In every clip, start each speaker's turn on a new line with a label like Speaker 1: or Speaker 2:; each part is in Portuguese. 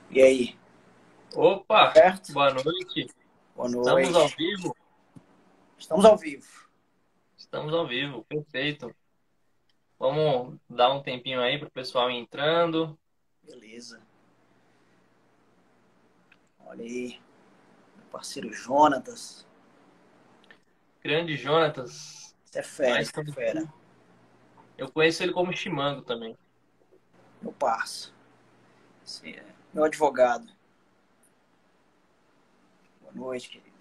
Speaker 1: E aí,
Speaker 2: Opa,
Speaker 1: certo?
Speaker 2: boa noite.
Speaker 1: Boa
Speaker 2: Estamos ao
Speaker 1: noite.
Speaker 2: vivo?
Speaker 1: Estamos ao vivo.
Speaker 2: Estamos ao vivo, perfeito. Vamos dar um tempinho aí para o pessoal ir entrando.
Speaker 1: Beleza. Olha aí, meu parceiro Jonatas.
Speaker 2: Grande Jonatas,
Speaker 1: Isso é fera,
Speaker 2: mais
Speaker 1: isso é fera.
Speaker 2: conhecido. Eu conheço ele como Chimango também.
Speaker 1: Meu parça. Esse é meu advogado. Boa noite, querido.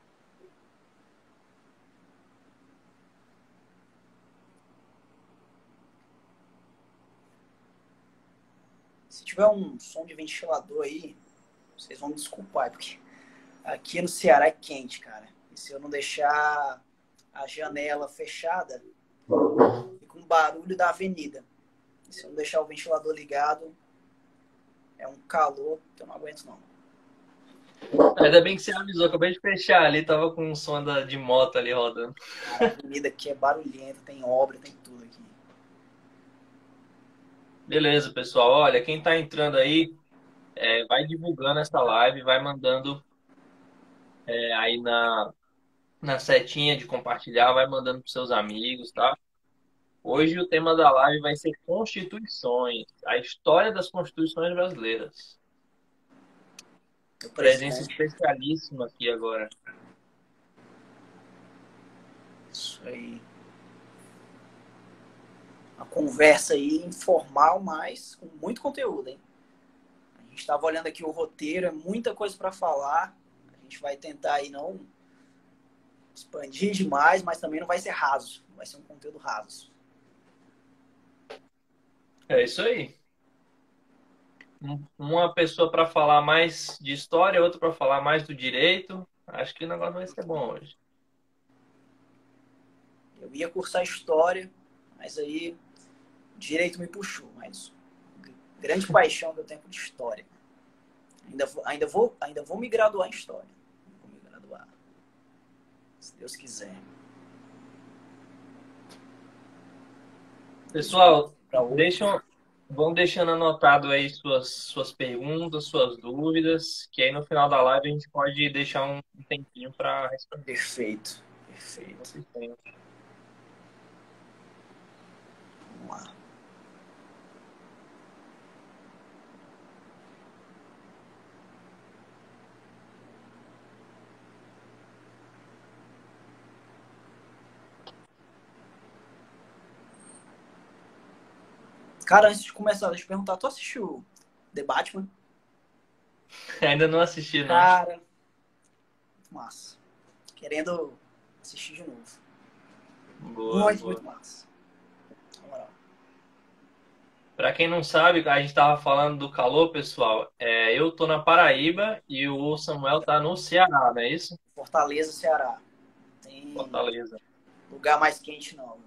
Speaker 1: Se tiver um som de ventilador aí, vocês vão me desculpar, porque aqui no Ceará é quente, cara. E se eu não deixar a janela fechada, fica um barulho da avenida. E se eu não deixar o ventilador ligado, é um calor que eu não aguento, não.
Speaker 2: Ainda bem que você avisou, acabei de fechar ali, tava com um som de moto ali rodando.
Speaker 1: Cara, a avenida aqui é barulhenta, tem obra, tem tudo aqui.
Speaker 2: Beleza, pessoal. Olha, quem está entrando aí, vai divulgando essa live, vai mandando aí na setinha de compartilhar, vai mandando para seus amigos, tá? Hoje o tema da live vai ser Constituições, a história das Constituições brasileiras.
Speaker 1: O
Speaker 2: Presença
Speaker 1: presidente.
Speaker 2: especialíssima aqui agora.
Speaker 1: Isso aí. Uma conversa aí informal, mas com muito conteúdo, hein? A gente estava olhando aqui o roteiro, é muita coisa para falar. A gente vai tentar aí não expandir demais, mas também não vai ser raso. Não vai ser um conteúdo raso.
Speaker 2: É isso aí. Uma pessoa para falar mais de história, outra para falar mais do direito. Acho que o negócio vai ser bom hoje.
Speaker 1: Eu ia cursar história, mas aí o direito me puxou. Mas grande paixão que eu tenho por história. Ainda vou me graduar em história. Vou me graduar, se Deus quiser.
Speaker 2: Pessoal,
Speaker 1: Para outro.
Speaker 2: vão deixando anotado aí suas perguntas, suas dúvidas, que aí no final da live a gente pode deixar um tempinho para responder.
Speaker 1: Perfeito, perfeito. Vamos lá. Cara, antes de começar, deixa eu perguntar, tu assistiu The Batman?
Speaker 2: Ainda não assisti, não.
Speaker 1: Cara, muito massa. Querendo assistir de novo.
Speaker 2: Boa,
Speaker 1: Muito,
Speaker 2: boa.
Speaker 1: muito massa. Na moral.
Speaker 2: Para quem não sabe, a gente estava falando do calor, pessoal. Eu tô na Paraíba e o Samuel tá no Ceará, não é isso?
Speaker 1: Fortaleza, Ceará. Tem
Speaker 2: Fortaleza.
Speaker 1: lugar mais quente, não.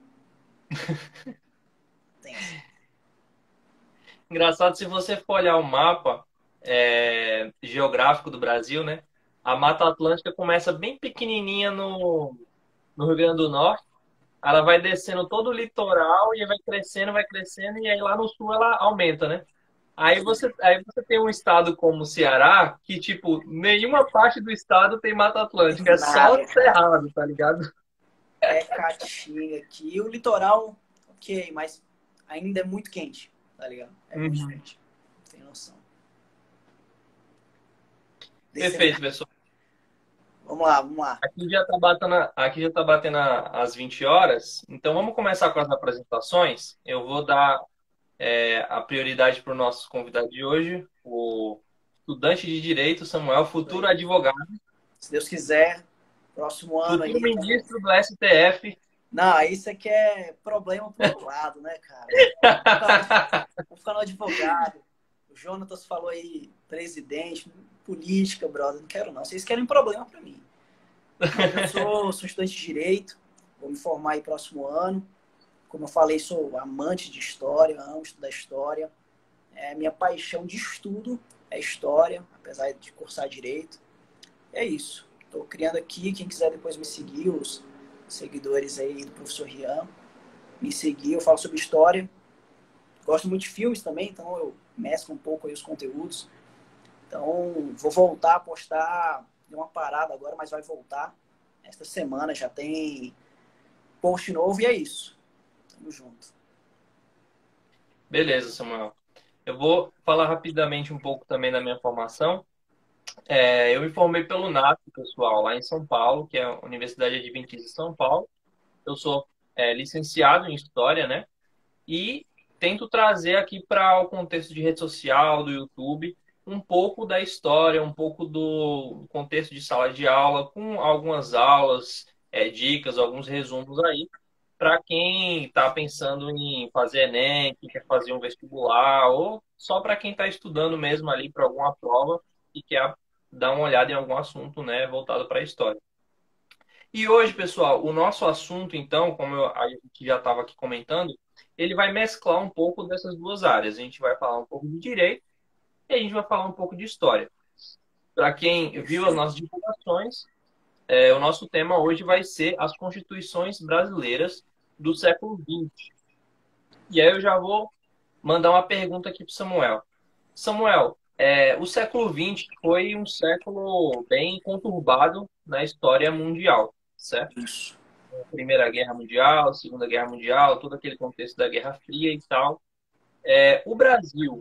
Speaker 1: Tem sim.
Speaker 2: Engraçado, se você for olhar o mapa geográfico do Brasil, né? A Mata Atlântica começa bem pequenininha no Rio Grande do Norte. Ela vai descendo todo o litoral e vai crescendo, e aí lá no sul ela aumenta, né? Aí você tem um estado como o Ceará, que, tipo, nenhuma parte do estado tem Mata
Speaker 1: Tem
Speaker 2: Atlântica, é só
Speaker 1: nada, cara.
Speaker 2: cerrado, tá ligado?
Speaker 1: É caatinga aqui. E o litoral, ok, mas ainda é muito quente, tá ligado? É muito
Speaker 2: Uhum.
Speaker 1: quente. Tem noção. Descendo.
Speaker 2: Perfeito, pessoal.
Speaker 1: Vamos lá, vamos lá.
Speaker 2: Aqui já tá batendo as 20 horas, então vamos começar com as apresentações. Eu vou dar a prioridade para o nosso convidado de hoje, o estudante de Direito, Samuel,
Speaker 1: Isso
Speaker 2: futuro
Speaker 1: aí.
Speaker 2: advogado,
Speaker 1: Se Deus quiser, próximo ano
Speaker 2: futuro
Speaker 1: aí, estamos.
Speaker 2: ministro do STF.
Speaker 1: Não, isso aqui é problema pro outro lado, né, cara? Vou ficar no advogado. O Jonatas falou aí, presidente, política, brother. Não quero, não. Vocês querem problema pra mim. Mas eu sou estudante de direito, vou me formar aí próximo ano. Como eu falei, sou amante de história, amo estudar história. Minha paixão de estudo é história, apesar de cursar direito. É isso. Estou criando aqui, quem quiser depois me seguir, os seguidores aí do professor Rian, me seguir, eu falo sobre história. Gosto muito de filmes também, então eu mesclo um pouco aí os conteúdos. Então, vou voltar a postar, deu uma parada agora, mas vai voltar. Esta semana já tem post novo e é isso. Tamo junto.
Speaker 2: Beleza, Samuel. Eu vou falar rapidamente um pouco também da minha formação. Eu me formei pelo NAP, pessoal, lá em São Paulo, que é a Universidade Adventista de São Paulo. Eu sou licenciado em História, né? E tento trazer aqui para o contexto de rede social, do YouTube, um pouco da história, um pouco do contexto de sala de aula, com algumas aulas, dicas, alguns resumos aí, para quem está pensando em fazer Enem, que quer fazer um vestibular, ou só para quem está estudando mesmo ali para alguma prova e quer dar uma olhada em algum assunto, né, voltado para a história. E hoje, pessoal, o nosso assunto, então, a gente já estava aqui comentando, ele vai mesclar um pouco dessas duas áreas. A gente vai falar um pouco de direito e a gente vai falar um pouco de história. Para quem viu as nossas divulgações, o nosso tema hoje vai ser as constituições brasileiras do século XX. E aí eu já vou mandar uma pergunta aqui para o Samuel. Samuel, o século XX foi um século bem conturbado na história mundial, certo?
Speaker 1: Isso.
Speaker 2: Primeira Guerra Mundial, Segunda Guerra Mundial, todo aquele contexto da Guerra Fria e tal. O Brasil,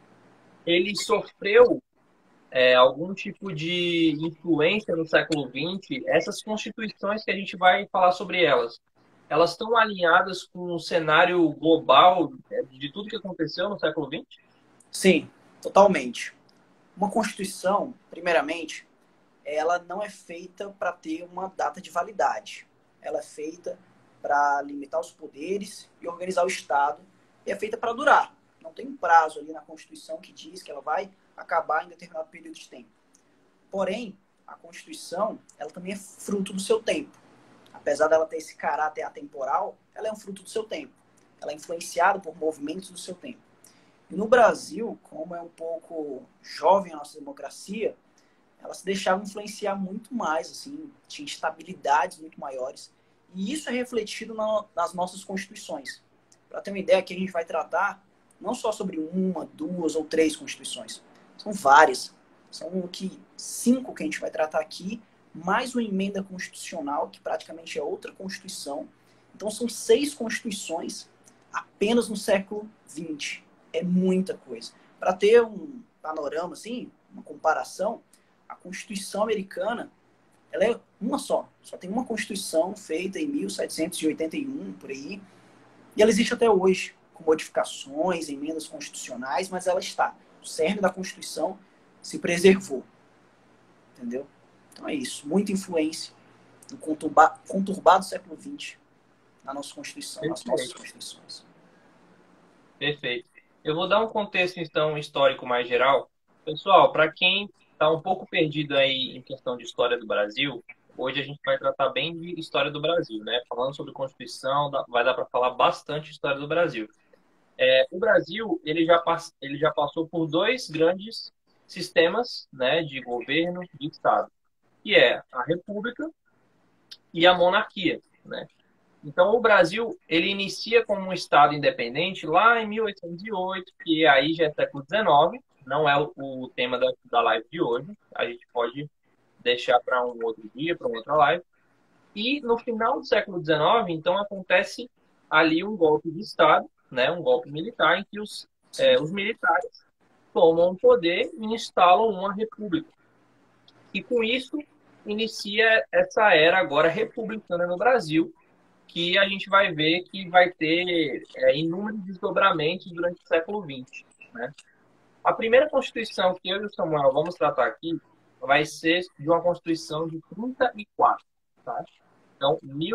Speaker 2: ele sofreu algum tipo de influência no século XX? Essas constituições que a gente vai falar sobre elas estão alinhadas com o cenário global de tudo que aconteceu no século XX?
Speaker 1: Sim, totalmente. Uma Constituição, primeiramente, ela não é feita para ter uma data de validade. Ela é feita para limitar os poderes e organizar o Estado. E é feita para durar. Não tem um prazo ali na Constituição que diz que ela vai acabar em determinado período de tempo. Porém, a Constituição, ela também é fruto do seu tempo. Apesar dela ter esse caráter atemporal, ela é um fruto do seu tempo. Ela é influenciada por movimentos do seu tempo. E no Brasil, como é um pouco jovem a nossa democracia, ela se deixava influenciar muito mais, assim, tinha instabilidades muito maiores. E isso é refletido nas nossas constituições. Para ter uma ideia, aqui a gente vai tratar não só sobre uma, duas ou três constituições. São várias. São 5 que a gente vai tratar aqui, mais uma emenda constitucional, que praticamente é outra constituição. Então são 6 constituições apenas no século XX. É muita coisa. Para ter um panorama, assim, uma comparação, a Constituição americana, ela é uma só tem uma Constituição feita em 1781, por aí, e ela existe até hoje, com modificações, emendas constitucionais, mas ela está. O cerne da Constituição se preservou, entendeu? Então é isso, muita influência no conturbado século XX na nossa Constituição, nas nossas
Speaker 2: Perfeito.
Speaker 1: Constituições.
Speaker 2: Perfeito. Eu vou dar um contexto, então, histórico mais geral. Pessoal, para quem está um pouco perdido aí em questão de história do Brasil, hoje a gente vai tratar bem de história do Brasil, né? Falando sobre Constituição, vai dar para falar bastante de história do Brasil. O Brasil, ele já passou por dois grandes sistemas, né, de governo de Estado, que é a República e a monarquia, né? Então, o Brasil, ele inicia como um Estado independente lá em 1808, que aí já é século XIX, não é o tema da live de hoje, a gente pode deixar para um outro dia, para uma outra live. E no final do século XIX, então, acontece ali um golpe de Estado, né, um golpe militar, em que os militares tomam o poder e instalam uma república. E com isso, inicia essa era agora republicana no Brasil, que a gente vai ver que vai ter inúmeros desdobramentos durante o século XX, né? A primeira Constituição que eu e o Samuel vamos tratar aqui vai ser de uma Constituição de 34, tá? Então,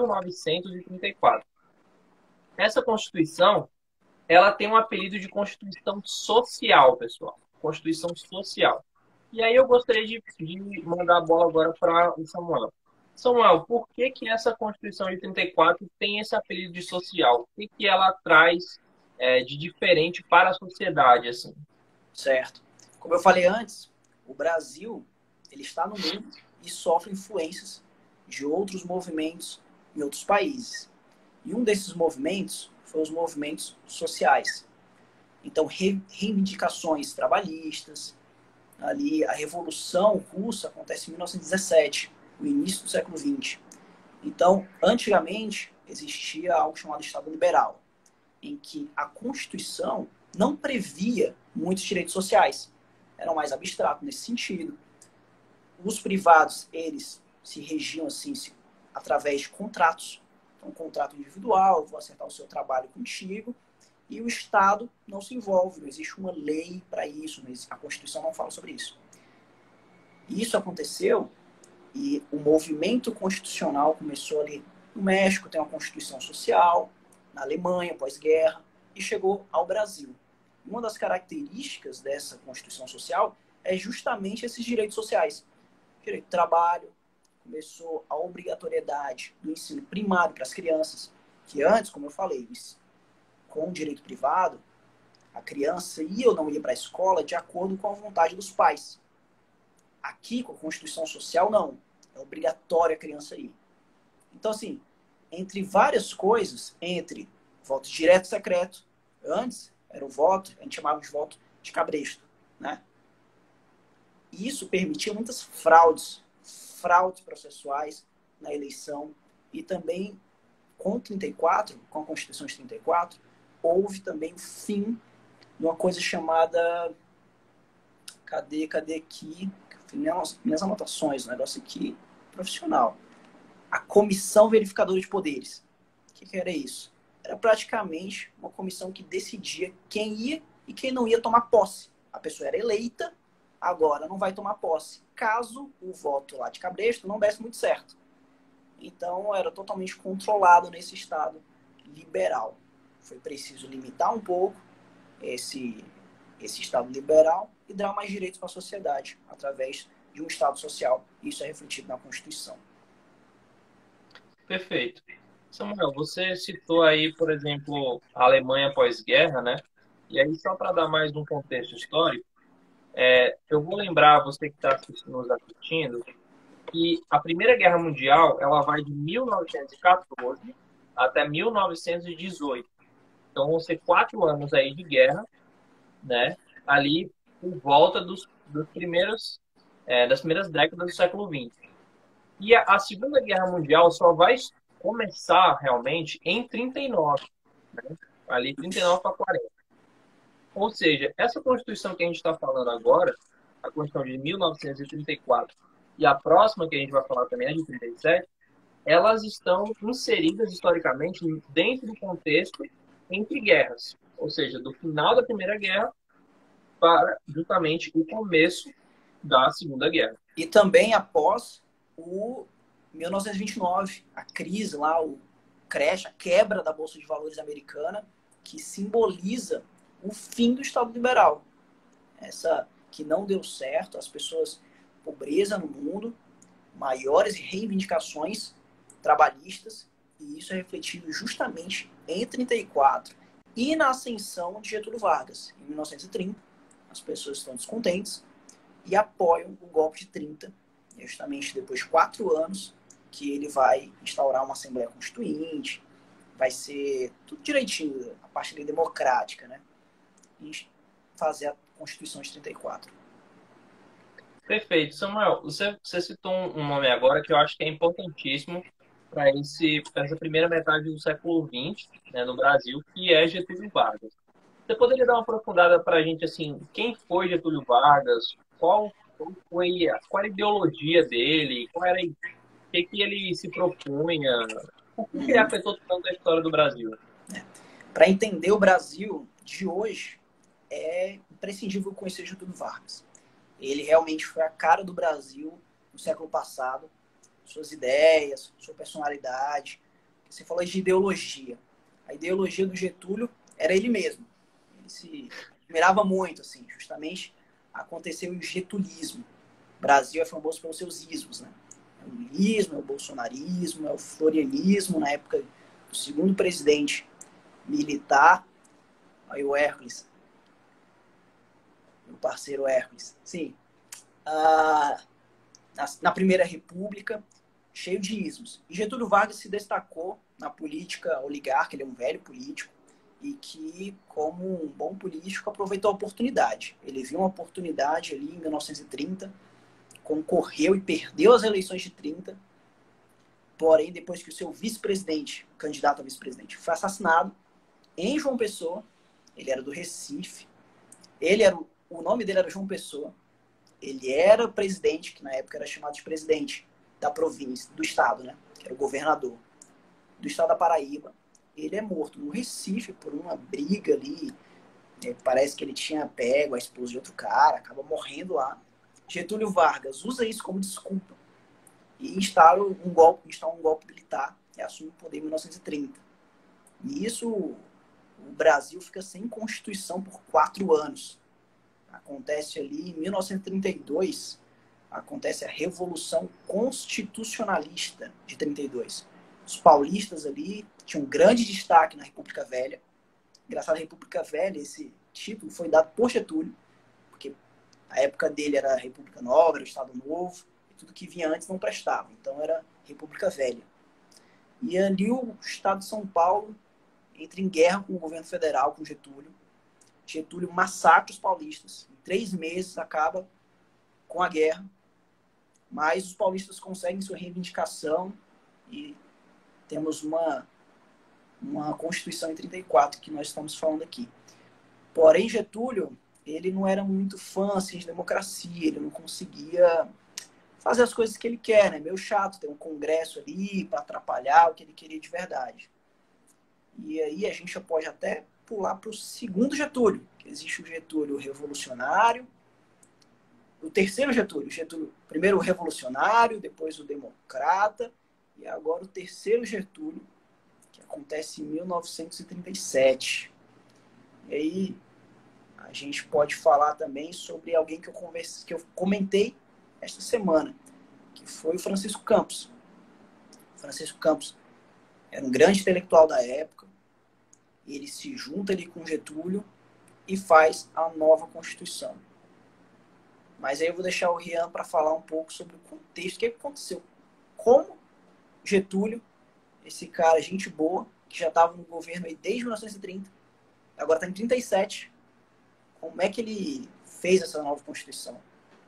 Speaker 2: 1934. Essa Constituição, ela tem um apelido de Constituição Social, pessoal. Constituição Social. E aí eu gostaria de mandar a bola agora para o Samuel. Samuel, por que que essa Constituição de 34 tem esse apelido de social? O que que ela traz de diferente para a sociedade, assim?
Speaker 1: Certo. Como eu falei antes, o Brasil, ele está no mundo e sofre influências de outros movimentos em outros países. E um desses movimentos foi os movimentos sociais. Então, reivindicações trabalhistas, Ali, a Revolução Russa acontece em 1917, o início do século XX. Então, antigamente, existia algo chamado Estado Liberal, em que a Constituição não previa muitos direitos sociais. Eram mais abstratos nesse sentido. Os privados, eles se regiam assim através de contratos. Então, um contrato individual, vou acertar o seu trabalho contigo, e o Estado não se envolve, não existe uma lei para isso, a Constituição não fala sobre isso. Isso aconteceu e o movimento constitucional começou ali no México, tem uma Constituição Social, na Alemanha, pós-guerra, e chegou ao Brasil. Uma das características dessa Constituição Social é justamente esses direitos sociais. Direito do trabalho, começou a obrigatoriedade do ensino primário para as crianças, que antes, como eu falei, com o direito privado, a criança ia ou não ia para a escola de acordo com a vontade dos pais. Aqui, com a Constituição Social, não. É obrigatório a criança ir. Então, assim, entre várias coisas, entre voto direto e secreto, antes era o voto, a gente chamava de voto de cabresto, né? E isso permitia muitas fraudes processuais na eleição e também com 34, com a Constituição de 34, houve também o fim de uma coisa chamada cadê aqui? Minhas anotações, um negócio aqui profissional. A Comissão Verificadora de Poderes. O que era isso? Era praticamente uma comissão que decidia quem ia e quem não ia tomar posse. A pessoa era eleita, agora não vai tomar posse, caso o voto lá de cabresto não desse muito certo. Então, era totalmente controlado nesse Estado liberal. Foi preciso limitar um pouco esse Estado liberal e dar mais direitos para a sociedade através de um Estado social. Isso é refletido na Constituição.
Speaker 2: Perfeito. Samuel, você citou aí, por exemplo, a Alemanha pós-guerra, né? E aí, só para dar mais um contexto histórico, eu vou lembrar você que está nos assistindo que a Primeira Guerra Mundial ela vai de 1914 até 1918. Então, vão ser 4 anos aí de guerra, né? Ali por volta das primeiras décadas do século XX. E a Segunda Guerra Mundial só vai começar realmente em 39, né? Ali 39 para 40. Ou seja, essa Constituição que a gente está falando agora, a Constituição de 1934, e a próxima que a gente vai falar também é de 37, elas estão inseridas historicamente dentro do contexto entre guerras. Ou seja, do final da Primeira Guerra para justamente o começo da Segunda Guerra.
Speaker 1: E também após o 1929, a crise lá, o crash, a quebra da Bolsa de Valores americana, que simboliza o fim do Estado liberal. Essa que não deu certo, as pessoas, pobreza no mundo, maiores reivindicações trabalhistas, e isso é refletido justamente em 34 e na ascensão de Getúlio Vargas. Em 1930, as pessoas estão descontentes e apoiam o golpe de 30, justamente depois de 4 anos, que ele vai instaurar uma Assembleia Constituinte, vai ser tudo direitinho, a parte democrática, né? E fazer a Constituição de 34.
Speaker 2: Perfeito. Samuel, você citou um nome agora que eu acho que é importantíssimo para essa primeira metade do século XX, né, no Brasil, que é Getúlio Vargas. Você poderia dar uma aprofundada para a gente, assim, quem foi Getúlio Vargas, qual a ideologia dele, o que ele se propunha, o que ele afetou tanto a história do Brasil?
Speaker 1: Para entender o Brasil de hoje, é imprescindível conhecer Getúlio Vargas. Ele realmente foi a cara do Brasil no século passado, suas ideias, sua personalidade. Você falou de ideologia. A ideologia do Getúlio era ele mesmo. Ele se admirava muito, assim, justamente aconteceu o getulismo. O Brasil é famoso pelos seus ismos, né? É o lulismo, é o bolsonarismo, é o florianismo, na época do segundo presidente militar. Aí o Hércules, meu parceiro Hércules, sim. Na Primeira República, cheio de ismos. E Getúlio Vargas se destacou na política oligarca, ele é um velho político, e que, como um bom político, aproveitou a oportunidade. Ele viu uma oportunidade ali em 1930, concorreu e perdeu as eleições de 30, porém, depois que o seu vice-presidente, candidato a vice-presidente, foi assassinado em João Pessoa, ele era do Recife, o nome dele era João Pessoa, ele era presidente, que na época era chamado de presidente da província, do estado, né? Que era o governador do estado da Paraíba. Ele é morto no Recife por uma briga ali. Parece que ele tinha pego a esposa de outro cara, acaba morrendo lá. Getúlio Vargas usa isso como desculpa e instala um golpe militar e assume o poder em 1930. E isso, o Brasil fica sem Constituição por 4 anos. Acontece ali em 1932, acontece a Revolução Constitucionalista de 32. Os paulistas ali tinham um grande destaque na República Velha. Engraçado, a República Velha, esse título foi dado por Getúlio, porque a época dele era a República Nova, era o Estado Novo, e tudo que vinha antes não prestava. Então era República Velha. E ali o Estado de São Paulo entra em guerra com o governo federal, com Getúlio. Getúlio massacra os paulistas. Em 3 meses acaba com a guerra. Mas os paulistas conseguem sua reivindicação e temos uma Constituição em 34 que nós estamos falando aqui. Porém, Getúlio, ele não era muito fã assim, de democracia, ele não conseguia fazer as coisas que ele quer, né? Meio chato ter um congresso ali para atrapalhar o que ele queria de verdade. E aí a gente já pode até pular para o segundo Getúlio, que existe o Getúlio revolucionário, o terceiro Getúlio, primeiro o revolucionário, depois o democrata, e agora o terceiro Getúlio, que acontece em 1937. E aí a gente pode falar também sobre alguém que eu comentei esta semana, que foi o Francisco Campos. Francisco Campos era um grande intelectual da época, ele se junta ali com Getúlio e faz a nova Constituição. Mas aí eu vou deixar o Rian para falar um pouco sobre o contexto, o que aconteceu. Como Getúlio, esse cara, gente boa, que já estava no governo aí desde 1930, agora está em 37, como é que ele fez essa nova Constituição?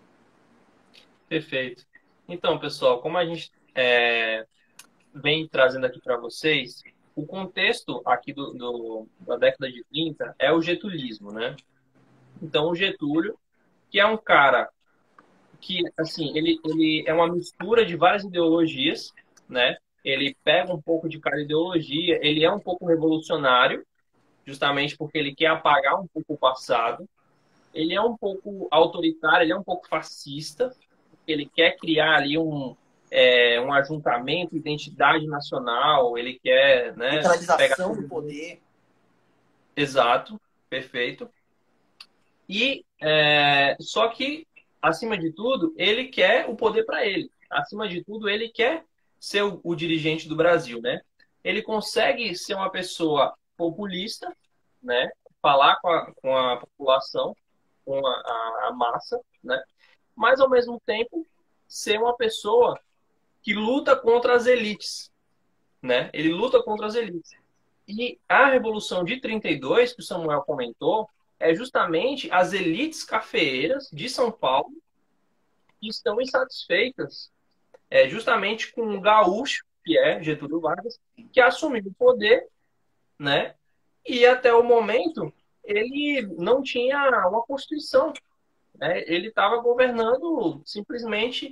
Speaker 2: Perfeito. Então, pessoal, como a gente vem trazendo aqui para vocês, o contexto aqui da década de 30 é o getulismo, né? Então, o Getúlio, que é um cara que, assim, ele é uma mistura de várias ideologias, né? Ele pega um pouco de cada ideologia, ele é um pouco revolucionário, justamente porque ele quer apagar um pouco o passado. Ele é um pouco autoritário, ele é um pouco fascista, ele quer criar ali um ajuntamento, identidade nacional, ele quer, né, pegar
Speaker 1: Centralização
Speaker 2: todo
Speaker 1: do
Speaker 2: mundo.
Speaker 1: poder.
Speaker 2: Exato, perfeito. E só que, acima de tudo, ele quer o poder para ele. Acima de tudo, ele quer ser o dirigente do Brasil, né? Ele consegue ser uma pessoa populista, né? Falar com a população, com a massa, né? Mas, ao mesmo tempo, ser uma pessoa que luta contra as elites, né? Ele luta contra as elites. E a Revolução de 32, que o Samuel comentou, é justamente as elites cafeeiras de São Paulo que estão insatisfeitas justamente com o gaúcho, que é Getúlio Vargas, que assumiu o poder, né? E até o momento ele não tinha uma constituição, né? Ele estava governando simplesmente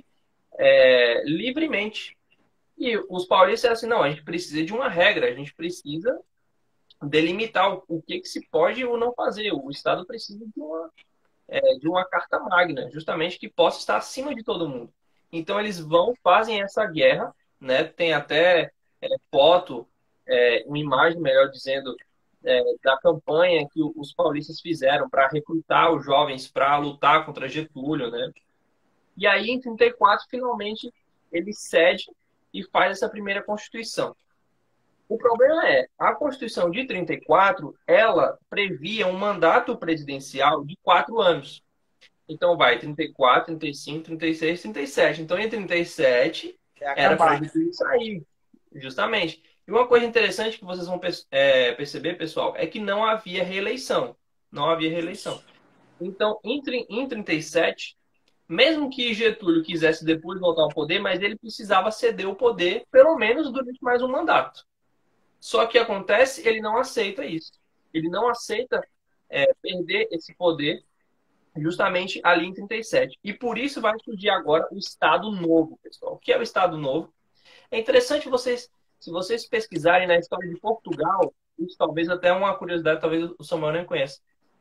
Speaker 2: livremente. E os paulistas assim, não, a gente precisa de uma regra, a gente precisa delimitar o que se pode ou não fazer. O Estado precisa de uma carta magna, justamente que possa estar acima de todo mundo. Então eles fazem essa guerra, né? Tem até foto, uma imagem, melhor dizendo, da campanha que os paulistas fizeram para recrutar os jovens para lutar contra Getúlio, né? E aí, em 34, finalmente, ele cede e faz essa primeira Constituição. O problema a Constituição de 34, ela previa um mandato presidencial de 4 anos. Então vai 34, 35, 36, 37. Então em 37
Speaker 1: É
Speaker 2: era para
Speaker 1: acabar, né?
Speaker 2: Getúlio sair, justamente. E uma coisa interessante que vocês vão perceber, pessoal, é que não havia reeleição. Não havia reeleição.
Speaker 1: Isso.
Speaker 2: Então, em 37, mesmo que Getúlio quisesse depois voltar ao poder, mas ele precisava ceder o poder, pelo menos durante mais um mandato. Só que acontece, ele não aceita isso. Ele não aceita perder esse poder justamente ali em 37. E por isso vai surgir agora o Estado Novo, pessoal. O que é o Estado Novo? É interessante vocês, se vocês pesquisarem na história de Portugal, isso talvez até uma curiosidade, talvez o Samuel nem conheça.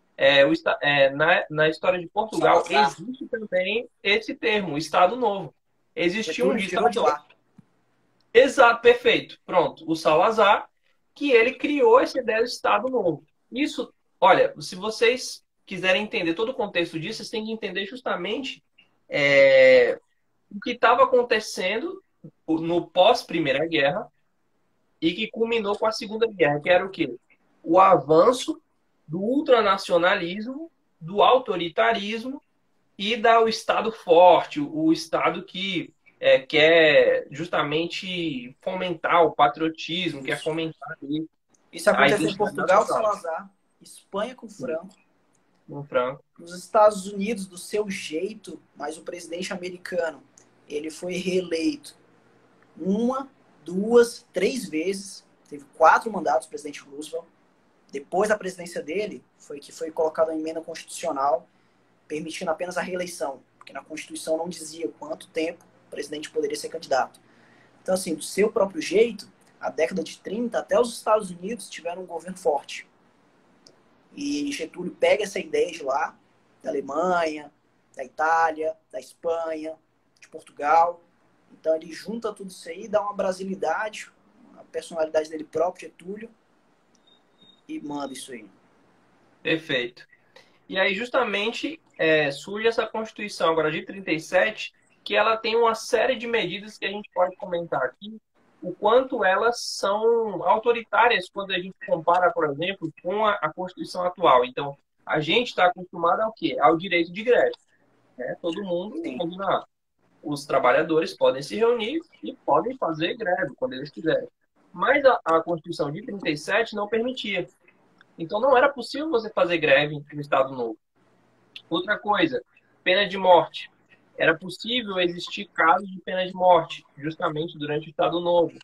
Speaker 2: Na história de Portugal
Speaker 1: Salazar.
Speaker 2: existe também esse termo, Estado Novo. Existiu um
Speaker 1: Getúlio tirou de
Speaker 2: ditador.
Speaker 1: lá.
Speaker 2: Exato, perfeito. Pronto, o Salazar, que ele criou essa ideia do Estado Novo. Isso, olha, se vocês quiserem entender todo o contexto disso, vocês têm que entender justamente o que estava acontecendo no pós-Primeira Guerra e que culminou com a Segunda Guerra, que era o quê? O avanço do ultranacionalismo, do autoritarismo e do Estado forte, o Estado que quer justamente fomentar o patriotismo, quer
Speaker 1: Isso.
Speaker 2: fomentar ali
Speaker 1: Isso
Speaker 2: a
Speaker 1: aconteceu em
Speaker 2: identidade
Speaker 1: Portugal,
Speaker 2: nacional.
Speaker 1: Salazar, Espanha com Franco,
Speaker 2: No Franco.
Speaker 1: nos Estados Unidos do seu jeito, mas o presidente americano, ele foi reeleito uma, duas, três vezes, teve 4 mandatos o presidente Roosevelt. Depois da presidência dele, foi que foi colocada uma emenda constitucional permitindo apenas a reeleição, porque na Constituição não dizia quanto tempo o presidente poderia ser candidato. Então, assim, do seu próprio jeito, a década de 30, até os Estados Unidos tiveram um governo forte. E Getúlio pega essa ideia de lá, da Alemanha, da Itália, da Espanha, de Portugal. Então ele junta tudo isso aí, dá uma brasilidade, a personalidade dele próprio, Getúlio, e manda isso aí.
Speaker 2: Perfeito. E aí, justamente, surge essa Constituição agora de 37, que ela tem uma série de medidas que a gente pode comentar aqui, o quanto elas são autoritárias quando a gente compara, por exemplo, com a Constituição atual. Então, a gente está acostumado ao quê? Ao direito de greve. Né? Todo mundo,
Speaker 1: Sim.
Speaker 2: imagina, os trabalhadores podem se reunir e podem fazer greve quando eles quiserem. Mas a Constituição de 37 não permitia. Então, não era possível você fazer greve no Estado Novo. Outra coisa, pena de morte. Era possível existir casos de pena de morte, justamente durante o Estado Novo.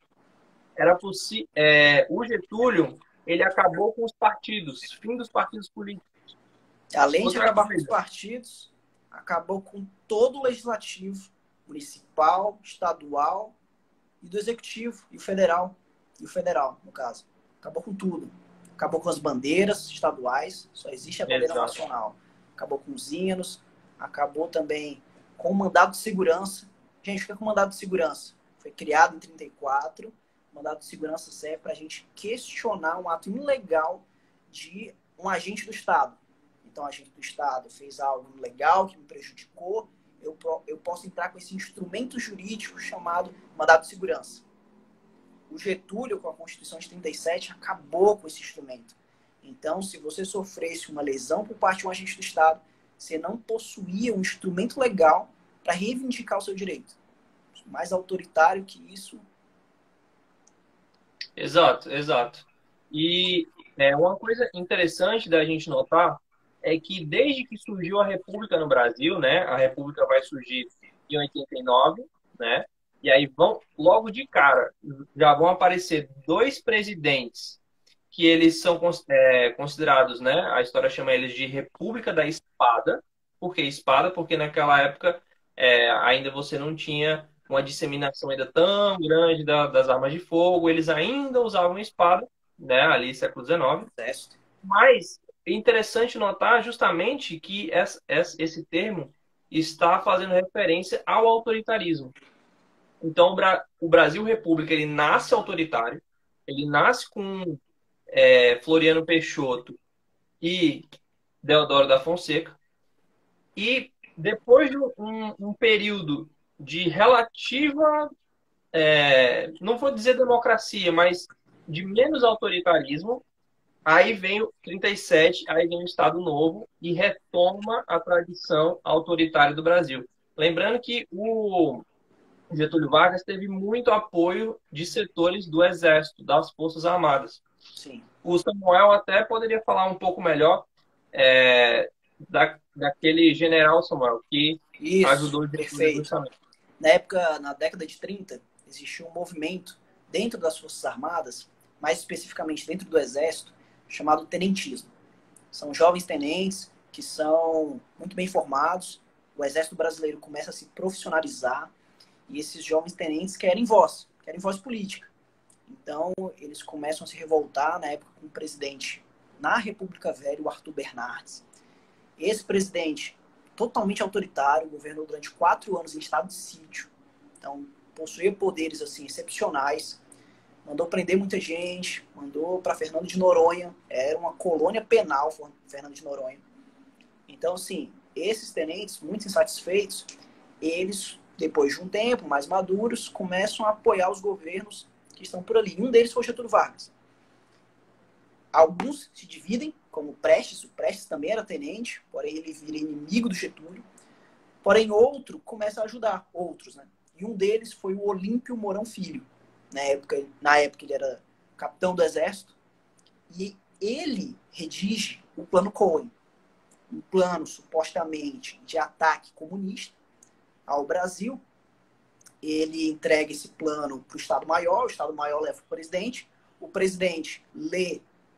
Speaker 2: O Getúlio, ele acabou com os partidos, fim dos partidos políticos.
Speaker 1: Além de
Speaker 2: Outra
Speaker 1: acabar com os
Speaker 2: coisa,
Speaker 1: partidos, acabou com todo o legislativo, municipal, estadual e do executivo, e o federal. E o federal, no caso. Acabou com tudo. Acabou com as bandeiras estaduais, só existe a bandeira
Speaker 2: exato,
Speaker 1: nacional. Acabou com os hinos, acabou também com o mandado de segurança. Gente, o que é o mandado de segurança? Foi criado em 34. O mandado de segurança serve para a gente questionar um ato ilegal de um agente do Estado. Então, o agente do Estado fez algo ilegal que me prejudicou, eu posso entrar com esse instrumento jurídico chamado mandado de segurança. O Getúlio, com a Constituição de 37, acabou com esse instrumento. Então, se você sofresse uma lesão por parte de um agente do Estado, você não possuía um instrumento legal para reivindicar o seu direito. Mais autoritário que isso.
Speaker 2: exato, exato. E uma coisa interessante da gente notar é que desde que surgiu a República no Brasil, né, a República vai surgir em 89, né, e aí vão, logo de cara, já vão aparecer 2 presidentes que eles são considerados, né, a história chama eles de República da Espada. Por que espada? Porque naquela época ainda você não tinha uma disseminação ainda tão grande das armas de fogo, eles ainda usavam espada, né, ali século XIX.
Speaker 1: Exército.
Speaker 2: Mas é interessante notar justamente que esse termo está fazendo referência ao autoritarismo. Então, o Brasil República, ele nasce autoritário, ele nasce com Floriano Peixoto e Deodoro da Fonseca, e depois de um período de relativa, não vou dizer democracia, mas de menos autoritarismo, aí vem o 37, aí vem o Estado Novo e retoma a tradição autoritária do Brasil. Lembrando que o Getúlio Vargas teve muito apoio de setores do Exército, das Forças Armadas.
Speaker 1: Sim.
Speaker 2: O Samuel até poderia falar um pouco melhor daquele general Samuel, que
Speaker 1: Isso,
Speaker 2: ajudou Getúlio
Speaker 1: perfeito.
Speaker 2: justamente.
Speaker 1: Na época, na década de 30, existia um movimento dentro das Forças Armadas, mais especificamente dentro do Exército, chamado tenentismo. São jovens tenentes que são muito bem formados. O Exército Brasileiro começa a se profissionalizar e esses jovens tenentes querem voz política. Então, eles começam a se revoltar na época com o presidente na República Velha, o Arthur Bernardes. Esse presidente, totalmente autoritário, governou durante 4 anos em estado de sítio. Então, possuía poderes assim excepcionais. Mandou prender muita gente, mandou para Fernando de Noronha. Era uma colônia penal, Fernando de Noronha. Então, assim, esses tenentes, muito insatisfeitos, eles, depois de um tempo, mais maduros, começam a apoiar os governos que estão por ali. Um deles foi o Getúlio Vargas. Alguns se dividem, como o Prestes também era tenente, porém ele vira inimigo do Getúlio. Porém, outro começa a ajudar outros, né? E um deles foi o Olímpio Mourão Filho. Na época ele era capitão do Exército. E ele redige o Plano Cohen, um plano supostamente de ataque comunista ao Brasil. Ele entrega esse plano para o Estado-Maior, o Estado-Maior leva para o presidente lê